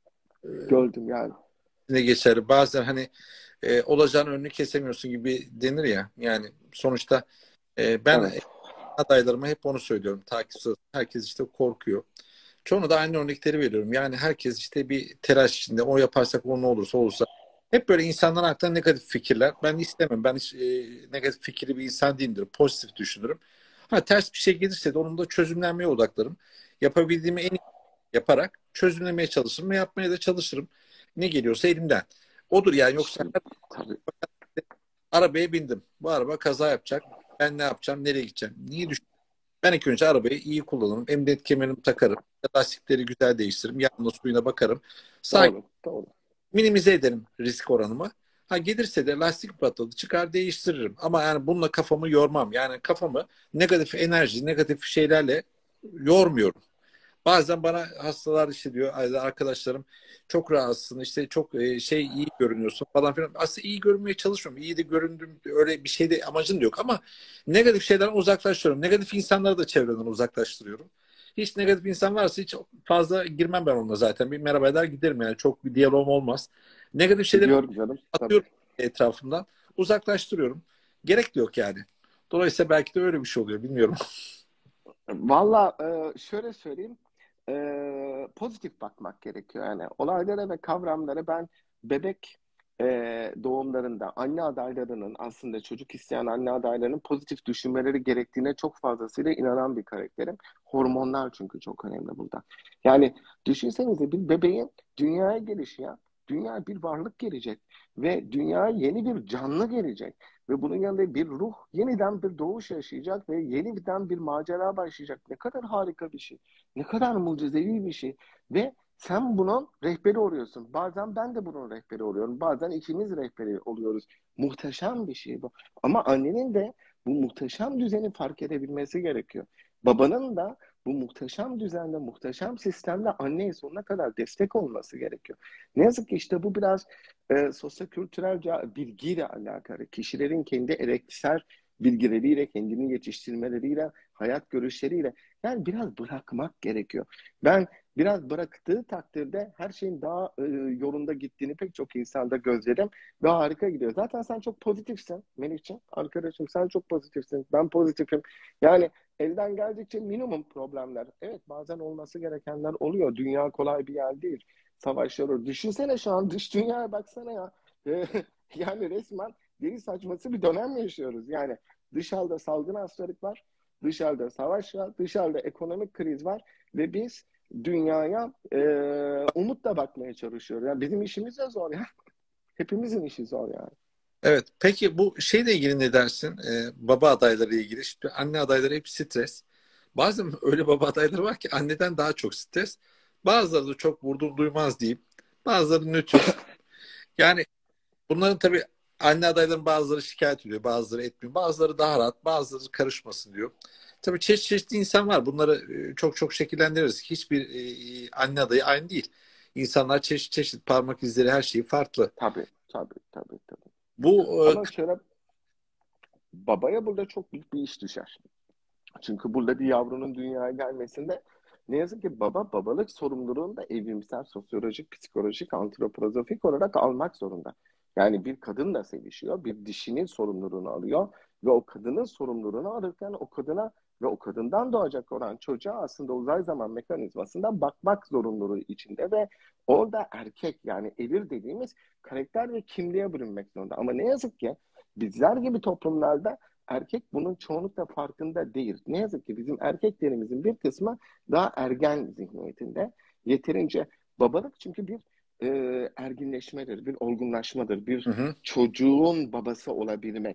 Gördüm yani. Ne geçer. Bazen hani e, olacağın önünü kesemiyorsun gibi denir ya. Yani sonuçta e, ben Evet. adaylarıma hep onu söylüyorum. Takipsiz. Herkes işte korkuyor. Çoğunu da aynı örnekleri veriyorum. Yani herkes işte bir telaş içinde. O yaparsak o ne olursa olursa. Hep böyle insanların aklına negatif fikirler. Ben istemem. Ben hiç e, negatif fikirli bir insan değilimdir. Pozitif düşünürüm. Ha ters bir şey gelirse de onun da çözümlenmeye odaklarım. Yapabildiğimi en iyi yaparak çözümlemeye çalışırım ve yapmaya da çalışırım. Ne geliyorsa elimden. Odur yani yoksa İşte, tabii. arabaya bindim. Bu araba kaza yapacak. Ben ne yapacağım? Nereye gideceğim? Niye düşün? Ben ilk önce arabayı iyi kullanırım. Emniyet kemerimi takarım. Lastikleri güzel değiştiririm. Yanına suyuna bakarım. Sakin Doğru. Doğru. minimize ederim risk oranımı. Ha gelirse de lastik patladı çıkar değiştiririm. Ama yani bununla kafamı yormam. Yani kafamı negatif enerji, negatif şeylerle yormuyorum. Bazen bana hastalar işte diyor arkadaşlarım çok rahatsın işte çok e, şey iyi görünüyorsun falan filan. Aslında iyi görünmeye çalışmıyorum. İyi de göründüm öyle bir şey de amacım da yok ama negatif şeylerden uzaklaştırıyorum. Negatif insanları da çevreden uzaklaştırıyorum. Hiç negatif insan varsa hiç fazla girmem ben onunla zaten. Bir merhaba eder giderim yani çok bir diyalogum olmaz. Negatif şeyleri Biliyorum canım. Tabii. atıyorum etrafımdan uzaklaştırıyorum. Gerek de yok yani. Dolayısıyla belki de öyle bir şey oluyor bilmiyorum. Valla e, şöyle söyleyeyim. E, pozitif bakmak gerekiyor. Yani olaylara ve kavramlara ben bebek e, doğumlarında anne adaylarının aslında çocuk isteyen anne adaylarının pozitif düşünmeleri gerektiğine çok fazlasıyla inanan bir karakterim. Hormonlar çünkü çok önemli burada. Yani düşünsenize bir bebeğin dünyaya gelişi ya. Dünyaya bir varlık gelecek ve dünyaya yeni bir canlı gelecek. Ve bunun yanında bir ruh yeniden bir doğuş yaşayacak ve yeniden bir macera başlayacak. Ne kadar harika bir şey. Ne kadar mucizevi bir şey. Ve sen bunun rehberi oluyorsun. Bazen ben de bunun rehberi oluyorum. Bazen ikimiz rehberi oluyoruz. Muhteşem bir şey bu. Ama annenin de bu muhteşem düzeni fark edebilmesi gerekiyor. Babanın da bu muhteşem düzende, muhteşem sistemde anneye sonuna kadar destek olması gerekiyor. Ne yazık ki işte bu biraz e, sosyokültürel bilgiyle alakalı. Kişilerin kendi elektsel bilgileriyle, kendini yetiştirmeleriyle, hayat görüşleriyle yani biraz bırakmak gerekiyor. Ben biraz bıraktığı takdirde her şeyin daha e, yolunda gittiğini pek çok insanda gözledim ve harika gidiyor. Zaten sen çok pozitifsin Melih'ciğim. Arkadaşım sen çok pozitifsin. Ben pozitifim. Yani elden geldikçe minimum problemler. Evet bazen olması gerekenler oluyor. Dünya kolay bir yer değil. Savaşlar olur. Düşünsene şu an dış dünyaya baksana ya. Yani resmen deli saçması bir dönem yaşıyoruz. Yani dışarıda salgın hastalık var. Dışarıda savaş var. Dışarıda ekonomik kriz var. Ve biz dünyaya e, umutla bakmaya çalışıyoruz. Yani bizim işimiz de zor ya. Hepimizin işi zor yani. Evet. Peki bu şeyle ilgili ne dersin? Ee, baba adayları ile ilgili. İşte anne adayları hep stres. Bazen öyle baba adayları var ki anneden daha çok stres. Bazıları da çok vurdum duymaz deyip bazıları nötr. Yani bunların tabii anne adayların bazıları şikayet ediyor, bazıları etmiyor. Bazıları daha rahat, bazıları karışmasın diyor. Tabii çeşit çeşitli insan var. Bunları e, çok çok şekillendiririz. Hiçbir e, anne adayı aynı değil. İnsanlar çeşit çeşit parmak izleri her şeyi farklı. Tabii, tabii, tabii, tabii. Bu e, Ama şöyle babaya burada çok büyük bir iş düşer. Çünkü burada bir yavrunun dünyaya gelmesinde ne yazık ki baba babalık sorumluluğunu da evrimsel, sosyolojik, psikolojik, antropozofik olarak almak zorunda. Yani bir kadın da sevişiyor, bir dişinin sorumluluğunu alıyor ve o kadının sorumluluğunu alırken o kadına ve o kadından doğacak olan çocuğa aslında uzay zaman mekanizmasında bakmak zorunluluğu içinde ve orada erkek yani evir dediğimiz karakter ve kimliğe bürünmek zorunda. Ama ne yazık ki bizler gibi toplumlarda erkek bunun çoğunlukla farkında değil. Ne yazık ki bizim erkeklerimizin bir kısmı daha ergen zihniyetinde. Yeterince babalık çünkü bir e, erginleşmedir, bir olgunlaşmadır, bir hı hı. çocuğun babası olabilmek.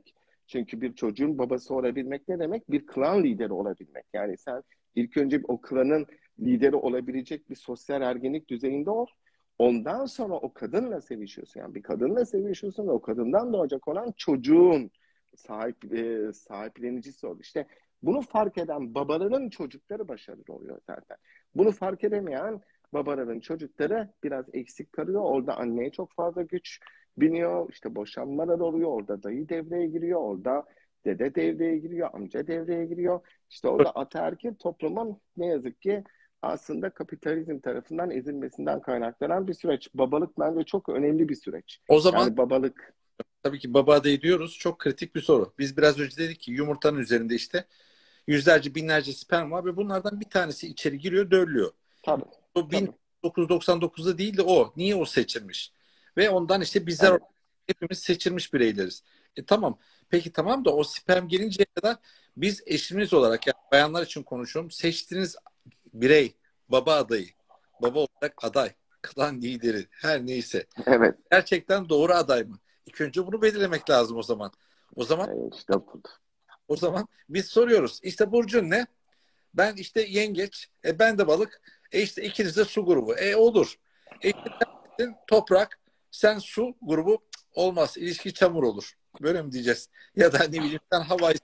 Çünkü bir çocuğun babası olabilmek ne demek? Bir klan lideri olabilmek. Yani sen ilk önce o klanın lideri olabilecek bir sosyal ergenlik düzeyinde ol. Ondan sonra o kadınla sevişiyorsun. Yani bir kadınla sevişiyorsun ve o kadından doğacak olan çocuğun sahip, e, sahiplenicisi ol. İşte bunu fark eden babaların çocukları başarılı oluyor zaten. Bunu fark edemeyen babaların çocukları biraz eksik kalıyor. Orada anneye çok fazla güç biniyor. İşte boşanmalar oluyor. Orada dayı devreye giriyor. Orada dede devreye giriyor. Amca devreye giriyor. İşte orada ataerkil toplumun ne yazık ki aslında kapitalizm tarafından ezilmesinden kaynaklanan bir süreç. Babalık bence çok önemli bir süreç. O zaman Yani babalık. tabii ki baba adayı diyoruz. Çok kritik bir soru. Biz biraz önce dedik ki yumurtanın üzerinde işte yüzlerce binlerce sperm var ve bunlardan bir tanesi içeri giriyor, döllüyor. Tabii. O Tabii. bin dokuz yüz doksan dokuzda değil de o. Niye o seçilmiş? Ve ondan işte bizler Evet. hepimiz seçilmiş bireyleriz. E tamam. Peki tamam da o sperm gelinceye kadar biz eşimiz olarak, yani bayanlar için konuşuyorum. Seçtiğiniz birey, baba adayı, baba olarak aday, klan lideri, her neyse. Evet. Gerçekten doğru aday mı? İlk önce bunu belirlemek lazım o zaman. O zaman Evet, işte bu. o zaman biz soruyoruz. İşte burcun ne? Ben işte yengeç, e ben de balık. E işte ikiniz de su grubu. E olur. E işte sen toprak, sen su grubu. Cık, olmaz. İlişki çamur olur. Böyle mi diyeceğiz? Ya da ne bileyim sen havaysan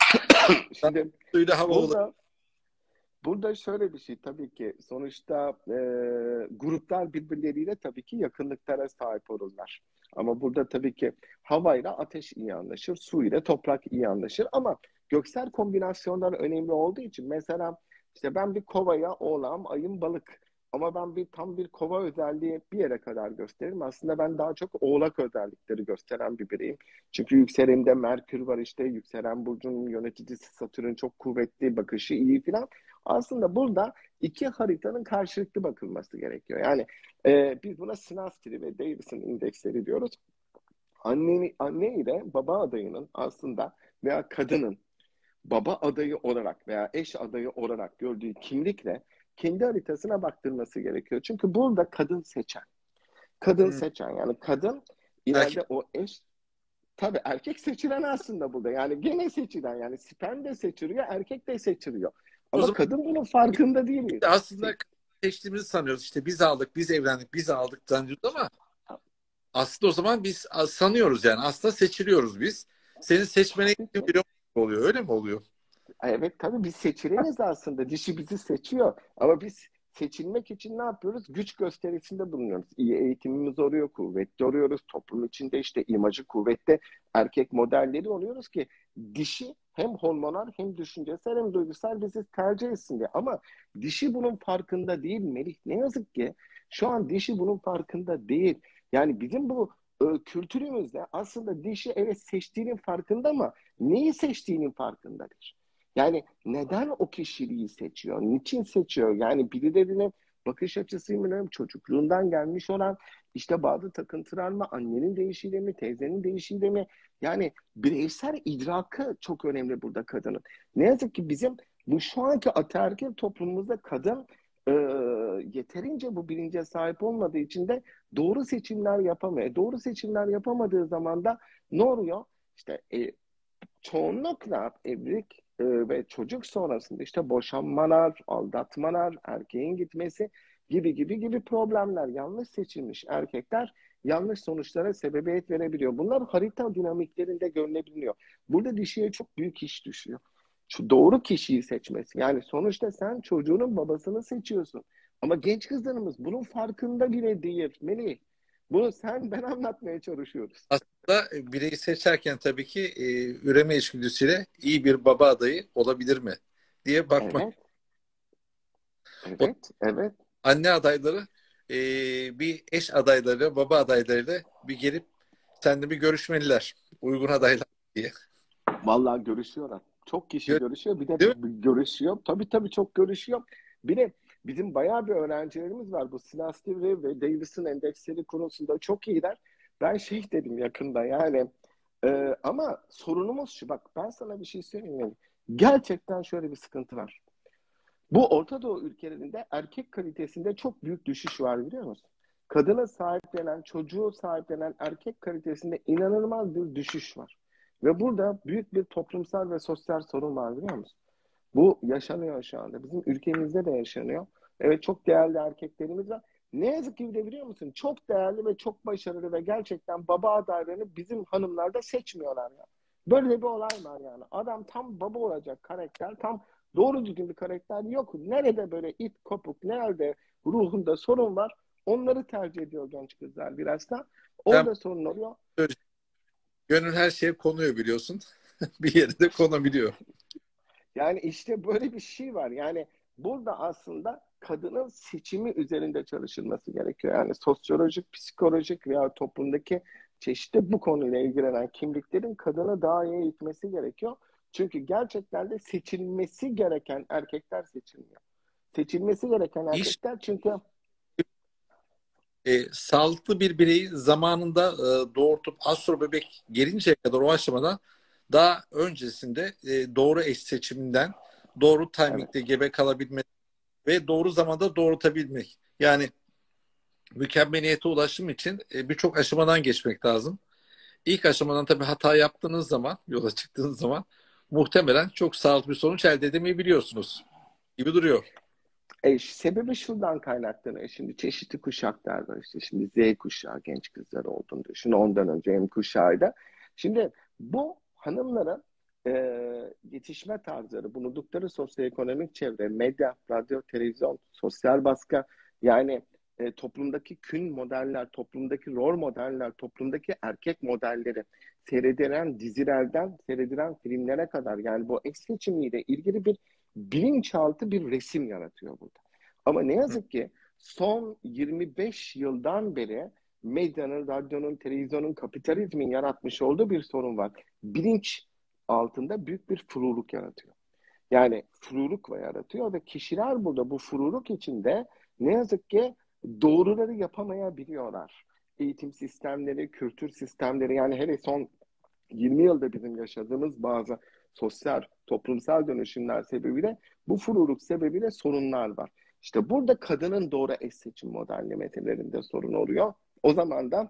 Şimdi suyla hava olur. burada Burada şöyle bir şey tabii ki sonuçta e, gruplar birbirleriyle tabii ki yakınlıklara sahip olurlar. Ama burada tabii ki havayla ateş iyi anlaşır, su ile toprak iyi anlaşır. Ama göksel kombinasyonlar önemli olduğu için mesela işte ben bir kovaya oğlağım, ayım balık. Ama ben bir tam bir kova özelliği bir yere kadar gösteririm. Aslında ben daha çok oğlak özellikleri gösteren bir bireyim. Çünkü yükselenimde Merkür var işte. Yükselen burcun yöneticisi Satürn çok kuvvetli, bakışı iyi filan. Aslında burada iki haritanın karşılıklı bakılması gerekiyor. Yani e, biz buna Synastry ve Davison indeksleri diyoruz. Anne, anne ile baba adayının aslında veya kadının baba adayı olarak veya eş adayı olarak gördüğü kimlikle kendi haritasına baktırması gerekiyor. Çünkü burada kadın seçen. Kadın Hmm. seçen yani kadın Erkek ileride o eş. Tabii erkek seçilen aslında burada. Yani gene seçilen yani sperm de seçiliyor, erkek de seçiliyor. o Ama zaman kadın bunun farkında değil. aslında seçtiğimizi sanıyoruz. İşte biz aldık, biz evlendik, biz aldık zannediyoruz ama aslında o zaman biz sanıyoruz yani. Aslında seçiliyoruz biz. Senin seçmene Tabii gittiğin ki. biri oluyor. Öyle mi oluyor? Evet tabii biz seçileniz aslında. Dişi bizi seçiyor. Ama biz seçilmek için ne yapıyoruz? Güç gösterisinde bulunuyoruz. İyi eğitimimiz oluyor, kuvvetli oluyoruz. Toplum içinde işte imajı kuvvetli erkek modelleri oluyoruz ki dişi hem hormonal hem düşüncesel hem duygusal bizi tercih etsin diye. Ama dişi bunun farkında değil Melih. Ne yazık ki şu an dişi bunun farkında değil. Yani bizim bu e, kültürümüzde aslında dişi evet seçtiğinin farkında ama neyi seçtiğinin farkında değil. Yani neden o kişiliği seçiyor? Niçin seçiyor? Yani birilerinin bakış açısı bilmiyorum, çocukluğundan gelmiş olan işte bazı takıntılar mı, annenin değişiyle mi, teyzenin değişiyle mi? Yani bireysel idrakı çok önemli burada kadının. Ne yazık ki bizim bu şu anki ataerkil toplumumuzda kadın e, yeterince bu bilince sahip olmadığı için de doğru seçimler yapamıyor. Doğru seçimler yapamadığı zaman da ne oluyor? İşte e, çoğunlukla evlilik e, ve çocuk sonrasında işte boşanmalar, aldatmalar, erkeğin gitmesi gibi gibi gibi problemler, yanlış seçilmiş erkekler yanlış sonuçlara sebebiyet verebiliyor. Bunlar harita dinamiklerinde görülebiliyor. Burada dişiye çok büyük iş düşüyor. Şu doğru kişiyi seçmesi. Yani sonuçta sen çocuğunun babasını seçiyorsun. Ama genç kızlarımız bunun farkında bile değil. Melih, bunu sen ben anlatmaya çalışıyoruz. Aslında e, bireyi seçerken tabii ki e, üreme içgüdüsüyle iyi bir baba adayı olabilir mi diye bakmak. Evet, O evet, evet. anne adayları e, bir eş adayları, baba adaylarıyla bir gelip seninle bir görüşmeliler. Uygun adaylar diye. Vallahi görüşüyorlar. Çok kişi Gör- görüşüyor. Bir de Değil mi? görüşüyor. Tabii tabii çok görüşüyor. Bir de bizim bayağı bir öğrencilerimiz var. Bu Synastry ve Davison endeksleri konusunda çok iyiler. Ben şey dedim yakında yani e, ama sorunumuz şu. Bak ben sana bir şey söyleyeyim mi? Gerçekten şöyle bir sıkıntı var. Bu Orta Doğu ülkelerinde erkek kalitesinde çok büyük düşüş var biliyor musun? Kadına sahiplenen, çocuğu sahiplenen erkek kalitesinde inanılmaz bir düşüş var. Ve burada büyük bir toplumsal ve sosyal sorun var, biliyor musun? Bu yaşanıyor şu anda. Bizim ülkemizde de yaşanıyor. Evet, çok değerli erkeklerimiz var. Ne yazık ki de, biliyor musun? Çok değerli ve çok başarılı ve gerçekten baba adaylarını bizim hanımlar da seçmiyorlar ya. Böyle bir olay var yani. Adam tam baba olacak karakter, tam doğru düzgün bir karakter yok. Nerede böyle it kopuk, nerede ruhunda sorun var, onları tercih ediyor genç kızlar biraz da. Ben Orada sorun oluyor. gönül her şeye konuyor biliyorsun. Bir yere de konabiliyor. Yani işte böyle bir şey var. Yani burada aslında kadının seçimi üzerinde çalışılması gerekiyor. Yani sosyolojik, psikolojik veya toplumdaki çeşitli bu konuyla ilgilenen kimliklerin kadını daha iyi eğitmesi gerekiyor. Çünkü gerçekten de seçilmesi gereken erkekler seçilmiyor. Seçilmesi gereken İş erkekler çünkü e, sağlıklı bir bireyi zamanında e, doğurtup astro bebek gelinceye kadar o aşamadan daha öncesinde e, doğru eş seçiminden doğru evet, timingde gebe kalabilmek ve doğru zamanda doğurtabilmek. Yani mükemmeliyete ulaşım için e, birçok aşamadan geçmek lazım. İlk aşamadan tabii hata yaptığınız zaman, yola çıktığınız zaman muhtemelen çok sağlıklı bir sonuç elde edemeyebiliyorsunuz gibi duruyor. E, sebebi şuradan kaynaklanıyor. Şimdi çeşitli kuşaklar var işte. Şimdi Z kuşağı genç kızlar olduğunu düşün. Ondan önce M kuşağıydı. Şimdi bu hanımların e, yetişme tarzları, bulundukları sosyoekonomik çevre, medya, radyo, televizyon, sosyal baskı, yani e, toplumdaki kün modeller, toplumdaki rol modeller, toplumdaki erkek modelleri, seyredilen dizilerden seyredilen filmlere kadar, yani bu eş seçimiyle ilgili bir bilinçaltı bir resim yaratıyor burada. Ama ne yazık ki son yirmi beş yıldan beri medyanın, radyonun, televizyonun, kapitalizmin yaratmış olduğu bir sorun var. Bilinç altında büyük bir furuluk yaratıyor. Yani furuluk yaratıyor ve kişiler burada bu furuluk içinde ne yazık ki doğruları yapamayabiliyorlar. Eğitim sistemleri, kültür sistemleri, yani hele son yirmi yılda bizim yaşadığımız bazı sosyal, toplumsal dönüşümler sebebiyle bu furuluk sebebiyle sorunlar var. İşte burada kadının doğru eş seçim modellemelerinde sorun oluyor. O zaman da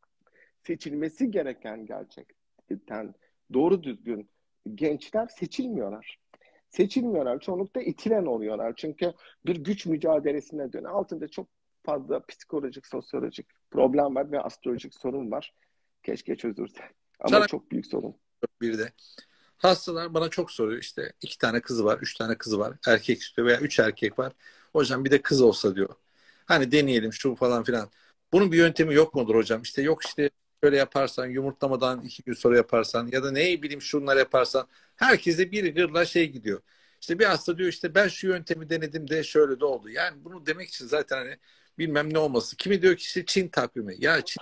seçilmesi gereken gerçekten doğru düzgün gençler seçilmiyorlar. Seçilmiyorlar. Çoğunlukla itilen oluyorlar. Çünkü bir güç mücadelesine dönüyor. Altında çok fazla psikolojik, sosyolojik problem var ve astrolojik sorun var. Keşke çözülse. Ama Sana çok büyük sorun. bir de hastalar bana çok soruyor işte iki tane kızı var, üç tane kızı var, erkek istiyor veya üç erkek var. Hocam bir de kız olsa diyor. Hani deneyelim şu falan filan. Bunun bir yöntemi yok mudur hocam? İşte yok işte şöyle yaparsan yumurtlamadan iki gün sonra yaparsan ya da ne bileyim şunlar yaparsan herkese bir gırla şey gidiyor. İşte bir hasta diyor işte ben şu yöntemi denedim de şöyle de oldu. Yani bunu demek için zaten hani bilmem ne olması. Kimi diyor ki işte Çin takvimi. Ya Çin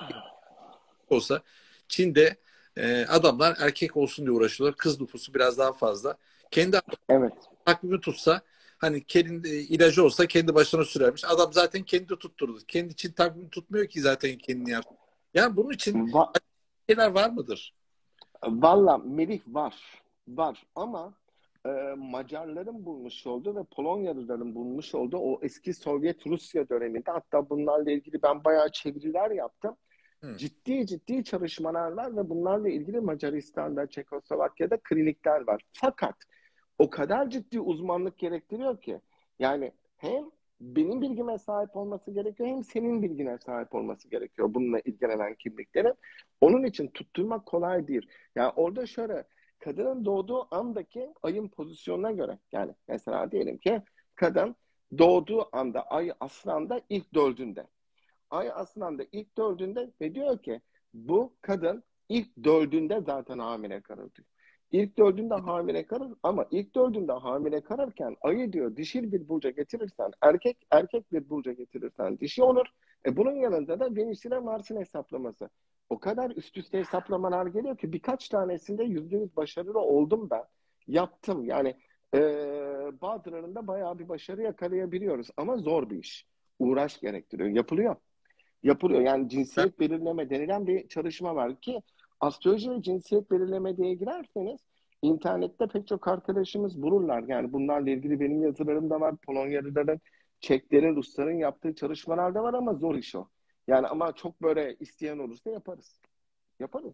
olsa Çin'de e, adamlar erkek olsun diye uğraşıyorlar. Kız nüfusu biraz daha fazla. Kendi Evet. takvimi tutsa hani kendi ilacı olsa kendi başına sürermiş. Adam zaten kendi tutturdu. Kendi için takvim tutmuyor ki zaten kendini yap. Yani bunun için Va şeyler var mıdır? Valla Melih var. Var ama e, Macarların bulmuş olduğu ve Polonyalıların bulmuş olduğu o eski Sovyet Rusya döneminde, hatta bunlarla ilgili ben bayağı çeviriler yaptım. Hı. Ciddi ciddi çalışmalar var ve bunlarla ilgili Macaristan'da, Çekoslovakya'da klinikler var. Fakat o kadar ciddi uzmanlık gerektiriyor ki, yani hem benim bilgime sahip olması gerekiyor hem senin bilgine sahip olması gerekiyor bununla ilgilenen kimliklerin. Onun için tutturmak kolay değil. Yani orada şöyle, kadının doğduğu andaki ayın pozisyonuna göre, yani mesela diyelim ki kadın doğduğu anda ay Aslan'da ilk dördünde. Ay Aslan'da ilk dördünde ve diyor ki bu kadın ilk dördünde zaten hamile kalır diyor. İlk dördünde hamile kalır ama ilk dördünde hamile kalırken ayı diyor dişil bir burca getirirsen erkek, erkek bir burca getirirsen dişi olur. E bunun yanında da Venüs ile Mars'ın hesaplaması. O kadar üst üste hesaplamalar geliyor ki birkaç tanesinde yüzde yüz başarılı oldum ben. Yaptım yani, e, bazılarında bayağı bir başarı yakalayabiliyoruz ama zor bir iş. Uğraş gerektiriyor. Yapılıyor. Yapılıyor. Yani Ben cinsiyet belirleme denilen bir çalışma var ki astroloji ve cinsiyet belirleme diye girerseniz internette pek çok arkadaşımız bulurlar. Yani bunlarla ilgili benim yazılarım da var. Polonyalıların, Çeklerin, Rusların yaptığı çalışmalar da var ama zor iş o. Yani ama çok böyle isteyen olursa yaparız. Yaparız yani.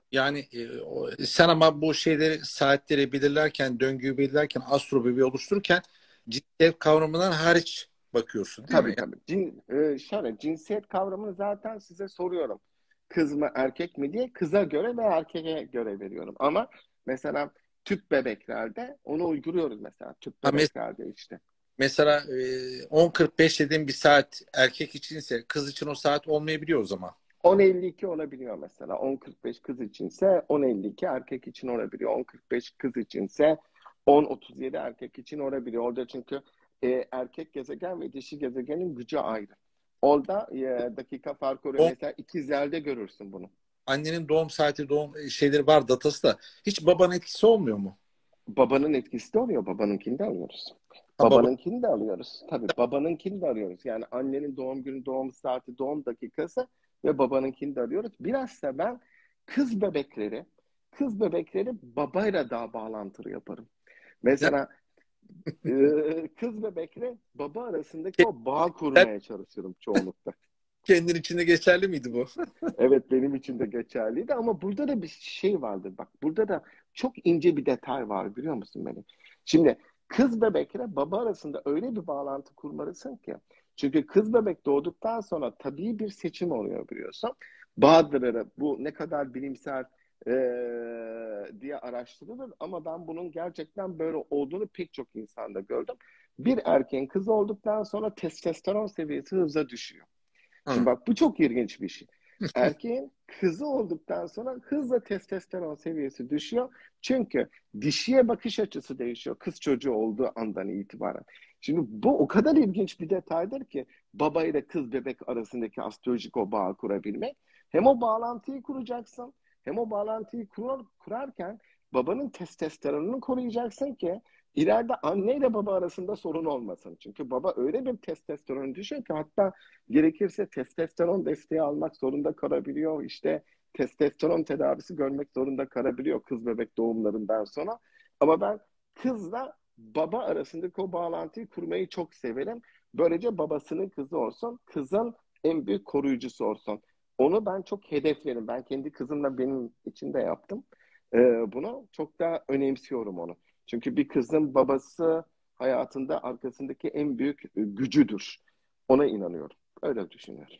Yani e, o- sen ama bu şeyleri, saatleri belirlerken, döngüyü belirlerken, astrobiyometriyi oluştururken cinsiyet kavramından hariç bakıyorsun değil mi? Tabii tabii. Cin, e, şöyle cinsiyet kavramını zaten size soruyorum. Kız mı erkek mi diye kıza göre ve erkeğe göre veriyorum. Ama mesela tüp bebeklerde onu uyguluyoruz mesela. Tüp Ha, mes- bebeklerde işte. mesela e, on kırk beş dediğim bir saat erkek içinse kız için o saat olmayabiliyor o zaman. on elli iki olabiliyor mesela. on kırk beş kız içinse on elli iki erkek için olabiliyor. on kırk beş kız içinse on otuz yedi erkek için olabiliyor. Orada çünkü e, erkek gezegen ve dişi gezegenin gücü ayrı. Orada e, dakika farkı oluyor. Doğum, Mesela ikizlerde görürsün bunu. annenin doğum saati, doğum e, şeyleri var, datası da. Hiç babanın etkisi olmuyor mu? Babanın etkisi de oluyor. Babanınkini de alıyoruz. Ha, baba. Babanınkini de alıyoruz. Tabii babanınkini de alıyoruz. Yani annenin doğum günü, doğum saati, doğum dakikası ve babanınkini de alıyoruz. Biraz da ben kız bebekleri, kız bebekleri babayla daha bağlantılı yaparım. Ya, Mesela e, kız bebekle baba arasındaki o bağ kurmaya çalışırım çoğunlukla. kendin içinde geçerli miydi bu? Evet benim için de geçerliydi ama burada da bir şey vardır. Bak burada da çok ince bir detay var biliyor musun benim? Şimdi kız bebekle baba arasında öyle bir bağlantı kurmalısın ki. Çünkü kız bebek doğduktan sonra tabii bir seçim oluyor biliyorsun. Bazıları bu ne kadar bilimsel eee, diye araştırılır ama ben bunun gerçekten böyle olduğunu pek çok insanda gördüm. Bir erkeğin kız olduktan sonra testosteron seviyesi hızla düşüyor. Şimdi Hı. bak bu çok ilginç bir şey. Erkeğin kızı olduktan sonra hızla testosteron seviyesi düşüyor. Çünkü dişiye bakış açısı değişiyor kız çocuğu olduğu andan itibaren. Şimdi bu o kadar ilginç bir detaydır ki baba ile kız bebek arasındaki astrolojik o bağı kurabilmek. Hem o bağlantıyı kuracaksın hem o bağlantıyı kurar, kurarken babanın testosteronunu koruyacaksın ki ileride anne ile baba arasında sorun olmasın. Çünkü baba öyle bir testosteron düşüyor ki hatta gerekirse testosteron desteği almak zorunda kalabiliyor. İşte testosteron tedavisi görmek zorunda kalabiliyor kız bebek doğumlarından sonra. Ama ben kızla baba arasındaki o bağlantıyı kurmayı çok severim. Böylece babasının kızı olsun, kızın en büyük koruyucusu olsun. Onu ben çok hedeflerim. Ben kendi kızımla benim için de yaptım. Ee, bunu çok da önemsiyorum onu. Çünkü bir kızın babası hayatında arkasındaki en büyük e, gücüdür. Ona inanıyorum. Öyle düşünüyorum.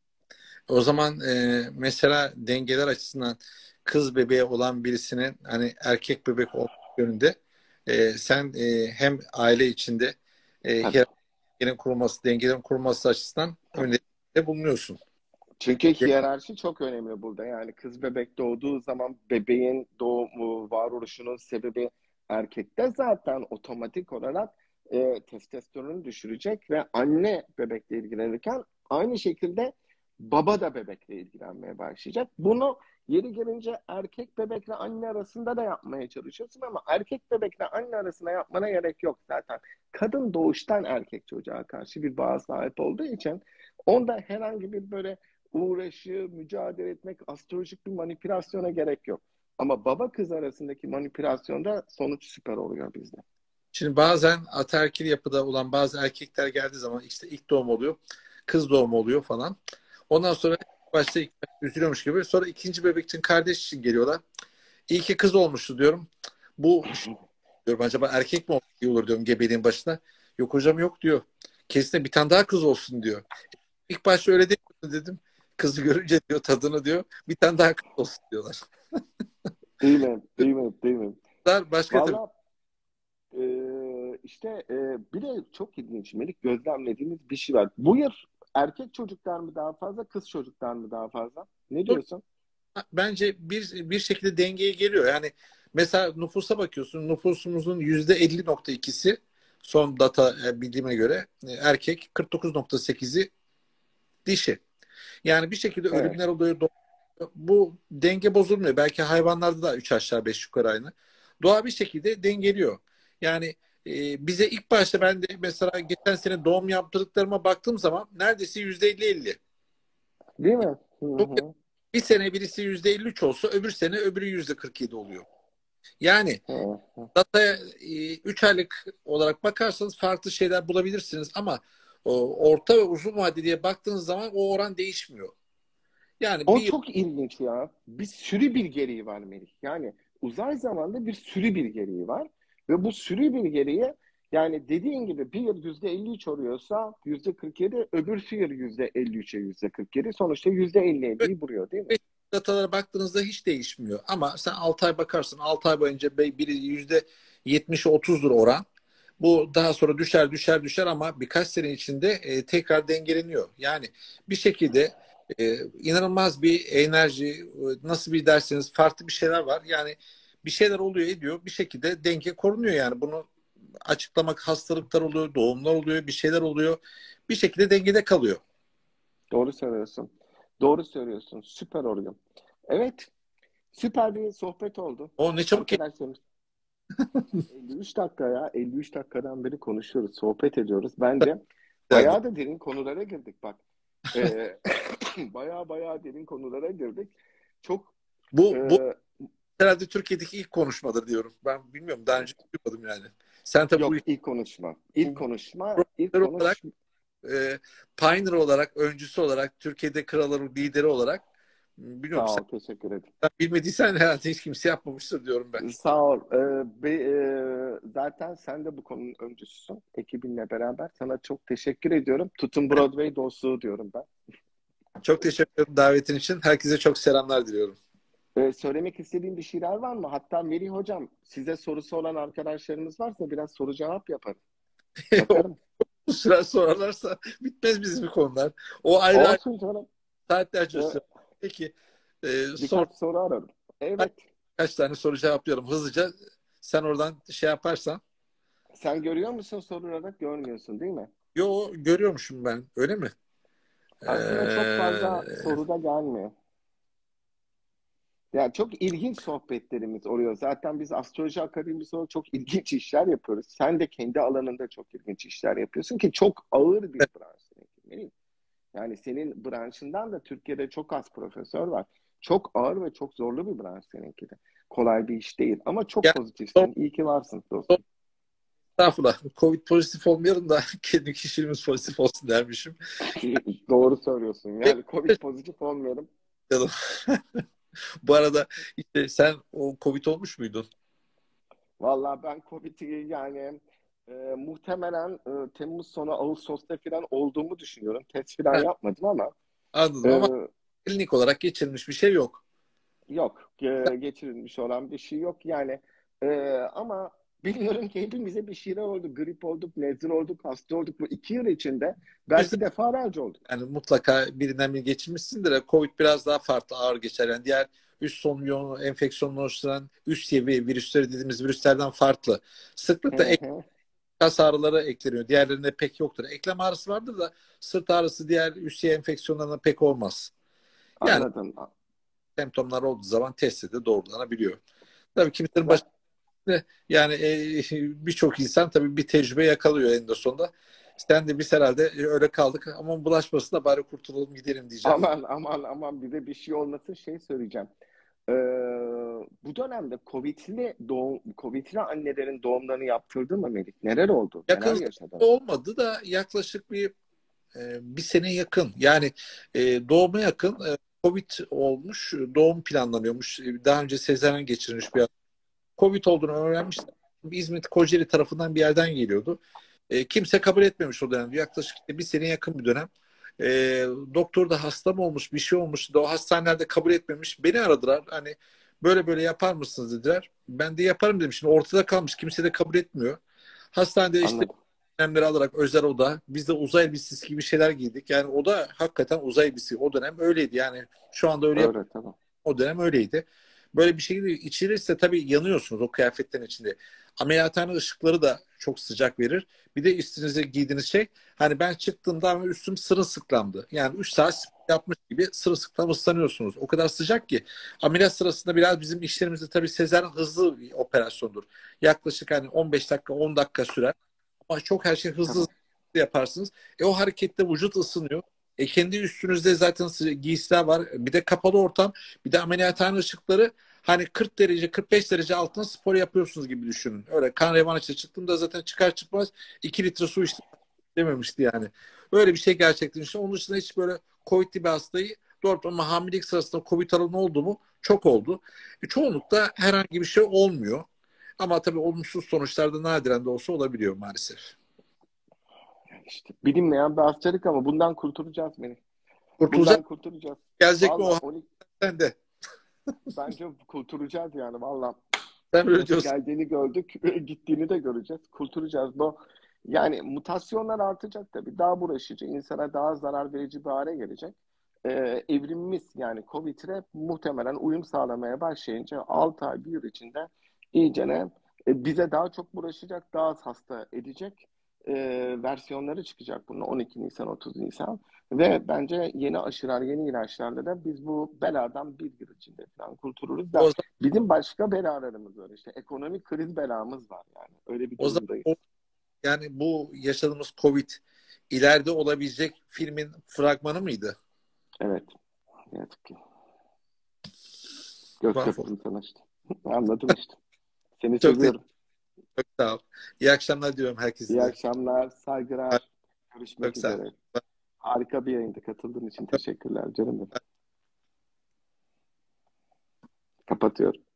O zaman e, mesela dengeler açısından kız bebeği olan birisinin hani erkek bebek olmak yönünde e, sen e, hem aile içinde e, Tabii, hiyerarşinin kurulması, dengelerin kurulması açısından tabii. öneride bulunuyorsun. Çünkü hiyerarşi çok önemli burada. Yani kız bebek doğduğu zaman bebeğin doğumu, varoluşunun sebebi erkekte zaten otomatik olarak e, testosteronu düşürecek ve anne bebekle ilgilenirken aynı şekilde baba da bebekle ilgilenmeye başlayacak. Bunu yeri gelince erkek bebekle anne arasında da yapmaya çalışıyorsun ama erkek bebekle anne arasında yapmana gerek yok zaten. Kadın doğuştan erkek çocuğa karşı bir bağ sahip olduğu için onda herhangi bir böyle uğraşı, mücadele etmek, astrolojik bir manipülasyona gerek yok. Ama baba kız arasındaki manipülasyonda sonuç süper oluyor bizde. Şimdi bazen ataerkil yapıda olan bazı erkekler geldiği zaman işte ilk doğum oluyor, kız doğumu oluyor falan. Ondan sonra başta ilk üzülüyormuş gibi sonra ikinci bebek için kardeş için geliyorlar. İyi ki kız olmuştu diyorum. Bu diyorum acaba erkek mi olsa iyi olur diyorum gebeliğin başına. Yok hocam yok diyor. Kesin bir tane daha kız olsun diyor. İlk başta öyle değil mi dedim. Kızı görünce diyor tadını diyor. Bir tane daha kız olsun diyorlar. Değil mi? Değil mi? Değil mi? Başka tabii. Valla e, işte e, bir de çok ilginç Melik gözlemlediğimiz bir şey var. Bu yıl erkek çocuklar mı daha fazla, kız çocuklar mı daha fazla? Ne diyorsun? Bence bir bir şekilde dengeye geliyor. Yani mesela nüfusa bakıyorsun. Nüfusumuzun yüzde elli nokta ikisi son data e, bildiğime göre e, erkek, kırk dokuz nokta sekizi dişi. Yani bir şekilde Evet. ölümler oluyor. Bu denge bozulmuyor. Belki hayvanlarda da üç aşağı beş yukarı aynı. Doğa bir şekilde dengeliyor. Yani e, bize ilk başta ben de mesela geçen sene doğum yaptırdıklarıma baktığım zaman neredeyse yüzde elli elli. Değil mi? Hı Çok, hı. bir sene birisi yüzde elli üç olsa öbür sene öbürü yüzde kırk yedi oluyor. Yani Hı hı. dataya üç aylık olarak bakarsanız farklı şeyler bulabilirsiniz ama o, orta ve uzun vadeliye baktığınız zaman o oran değişmiyor. Yani bir O yıl çok ilginç ya. Bir sürü bilgeliği var Melih. Yani uzay zamanda bir sürü bilgeliği var. Ve bu sürü bilgeliği, yani dediğin gibi bir yıl yüzde elli üç oluyorsa yüzde kırk yedi, öbür yıl yüzde elli üçe yüzde kırk yedi. Sonuçta yüzde elli elliyi buluyor değil mi? datalara baktığınızda hiç değişmiyor. Ama sen altı ay bakarsın, altı ay boyunca be- biri yüzde yetmiş otuzdur oran. Bu daha sonra düşer düşer düşer ama birkaç sene içinde e, tekrar dengeleniyor. Yani bir şekilde e, inanılmaz bir enerji, e, nasıl bir derseniz farklı bir şeyler var. Yani bir şeyler oluyor ediyor, bir şekilde denge korunuyor yani. Bunu açıklamak, hastalıklar oluyor, doğumlar oluyor, bir şeyler oluyor. Bir şekilde dengede kalıyor. Doğru söylüyorsun. Doğru söylüyorsun. Süper oluyor. Evet. Süper bir sohbet oldu. O ne çabuk Arkadaşlarım, elli üç dakika ya. elli üç dakikadan beri konuşuyoruz, sohbet ediyoruz. Bence geldi. bayağı da derin konulara girdik bak. Ee, bayağı bayağı derin konulara girdik. Çok Bu, e, bu herhalde Türkiye'deki ilk konuşmadır diyorum. Ben bilmiyorum. Daha önce duymadım yani. Sen tabii bu yok, ilk konuşma. İlk bu konuşma, ilk profesör olarak, konuş e, pioneer olarak, öncüsü olarak, Türkiye'de kralların lideri olarak bilmiyorum, Sağ sen ol, teşekkür ederim. bilmediysen herhalde hiç kimse yapmamıştır diyorum ben. Sağ ol. Ee, be- e, zaten sen de bu konunun öncüsüsün. Ekibinle beraber sana çok teşekkür ediyorum. Tutun Broadway dostluğu diyorum ben. Çok teşekkür ederim davetin için. Herkese çok selamlar diliyorum. Ee, söylemek istediğin bir şeyler var mı? Hatta Melih Hocam, size sorusu olan arkadaşlarımız varsa biraz soru cevap yaparım. Yaparım. Bu süre sorarlarsa bitmez bizim konular. O ayrı ayrı Olsun canım. saatlerce Ee, sürer. Peki, e, sor. birkaç soru ararım. Evet. Kaç tane soru cevaplıyorum hızlıca. Sen oradan şey yaparsan. Sen görüyor musun soruları? Görmüyorsun değil mi? Yo, görüyormuşum ben. Öyle mi? Aslında çok Ee, fazla soru da gelmiyor. Yani çok ilginç sohbetlerimiz oluyor. Zaten biz Astroloji Akademisi olarak çok ilginç işler yapıyoruz. Sen de kendi alanında çok ilginç işler yapıyorsun ki çok ağır bir branş seninki, değil mi? Yani senin branşından da Türkiye'de çok az profesör var. Çok ağır ve çok zorlu bir branş seninki de. Kolay bir iş değil ama çok yani, pozitifsin. İyi ki varsın son- dostum. estağfurullah. Covid pozitif olmayalım da kendi kişiliğimiz pozitif olsun dermişim. Doğru söylüyorsun. Hep Yani Covid pozitif olmayalım. canım. Bu arada işte sen o Covid olmuş muydun? Vallahi ben Covid'i yani e, muhtemelen e, Temmuz sonu Ağustos'ta falan olduğumu düşünüyorum. Test falan Ha, yapmadım ama anladım e, ama klinik olarak geçirilmiş bir şey yok. yok. E, geçirilmiş olan bir şey yok. Yani e, ama biliyorum ki hepimize bir şeyler oldu. Grip olduk, nezle olduk, hasta olduk. Bu iki yıl içinde belki defalarca olduk. Yani mutlaka birinden biri geçirmişsindir. de Covid biraz daha farklı, ağır geçer. Yani diğer üst solunum enfeksiyonunu oluşturan üst seviye virüsleri dediğimiz virüslerden farklı. Hı Sıklıkla ek, hı. kas ağrıları ekleniyor. Diğerlerinde pek yoktur. Eklem ağrısı vardır da sırt ağrısı diğer üst seviye enfeksiyonlarına pek olmaz. Yani Anladım. semptomlar olduğu zaman test de doğrulanabiliyor. Tabii kimsenin Za- başında yani e, birçok insan tabii bir tecrübe yakalıyor en de sonunda. Sen de biz herhalde öyle kaldık ama bulaşmasın da bari kurtulalım gidelim diyeceğim. Aman aman aman, bize bir şey olmasın, şey söyleyeceğim. Ee, bu dönemde Covid'li doğum, Covid'li annelerin doğumlarını yaptırdı mı Melih? Neler oldu? Yakın Neler zamanda yaşadın? olmadı da yaklaşık bir e, bir sene yakın. Yani e, doğuma yakın e, Covid olmuş, doğum planlanıyormuş. E, Daha önce sezaryen geçirilmiş bir adam. Covid olduğunu öğrenmişler. İzmit Kocaeli tarafından bir yerden geliyordu. E, kimse kabul etmemiş o dönemde. Yaklaşık işte bir sene yakın bir dönem. E, doktor da hasta mı olmuş, bir şey olmuş. O hastanelerde kabul etmemiş. Beni aradılar. Hani böyle böyle yapar mısınız dediler. Ben de yaparım dedim. Şimdi ortada kalmış. Kimse de kabul etmiyor. Hastanede işte Anladım. önlemleri alarak özel oda. Biz de uzay elbisesi gibi şeyler giydik. Yani o da hakikaten uzay elbisesi. O dönem öyleydi. Yani şu anda öyle yap Öyle, tamam. o dönem öyleydi. Böyle bir şey içilirse tabii yanıyorsunuz o kıyafetlerin içinde. Ameliyathane ışıkları da çok sıcak verir. Bir de üstünüze giydiğiniz şey, hani ben çıktığımda ama üstüm sırılsıklamdı. Yani üç saat spor yapmış gibi sırılsıklam ıslanıyorsunuz. O kadar sıcak ki ameliyat sırasında biraz bizim işlerimizde tabii sezaryen hızlı bir operasyondur. Yaklaşık hani on beş dakika on dakika sürer. Ama çok her şey hızlı hızlı Tamam. yaparsınız. E o harekette vücut ısınıyor. E kendi üstünüzde zaten sı- giysiler var. Bir de kapalı ortam. Bir de ameliyathane ışıkları, hani kırk derece kırk beş derece altında spor yapıyorsunuz gibi düşünün. Öyle kan revan işte çıktığımda zaten çıkar çıkmaz iki litre su içtim dememişti yani. Öyle bir şey gerçekleşti. Onun dışında hiç böyle Covid'li bir hastayı Doğru, ama hamilelik sırasında Covid alanı oldu mu? Çok oldu. E, çoğunlukla herhangi bir şey olmuyor. Ama tabii olumsuz sonuçlar da nadiren de olsa olabiliyor maalesef. İşte bilinmeyen bir hastalık ama bundan kurtulacağız beni. Kurtulacak, Bundan kurtulacağız. gelecek mi Valla o on iki sende. bence kurtulacağız yani valla. Sen öyle Nasıl diyorsun. geldiğini gördük, gittiğini de göreceğiz. Kurtulacağız. Bu yani mutasyonlar artacak tabii. Daha bulaşıcı, insana daha zarar verici bir hale gelecek. Ee, evrimimiz yani Covid'e muhtemelen uyum sağlamaya başlayınca altı ay, bir yıl içinde iyicene e, bize daha çok bulaşacak, daha az hasta edecek e, versiyonları çıkacak bunun on iki Nisan, otuz Nisan. Ve bence yeni aşılar, yeni ilaçlarla da biz bu beladan bir yıl içinde falan kurtuluruz O da zaman, bizim başka belalarımız var işte. Ekonomik kriz belamız var yani. Öyle bir o zaman durumdayız. o, yani bu yaşadığımız Covid ileride olabilecek filmin fragmanı mıydı? Evet. Ne yazık ki. Göz Mahvoldum. kırptım sana işte. Anladın işte. Seni Çok teşekkür seviyorum. Çok sağ ol. İyi akşamlar diliyorum İyi herkese de. akşamlar, saygılar. Görüşmek Çok sağ ol. üzere. Harika bir yayında katıldığın için teşekkürler canım benim. Kapatıyorum.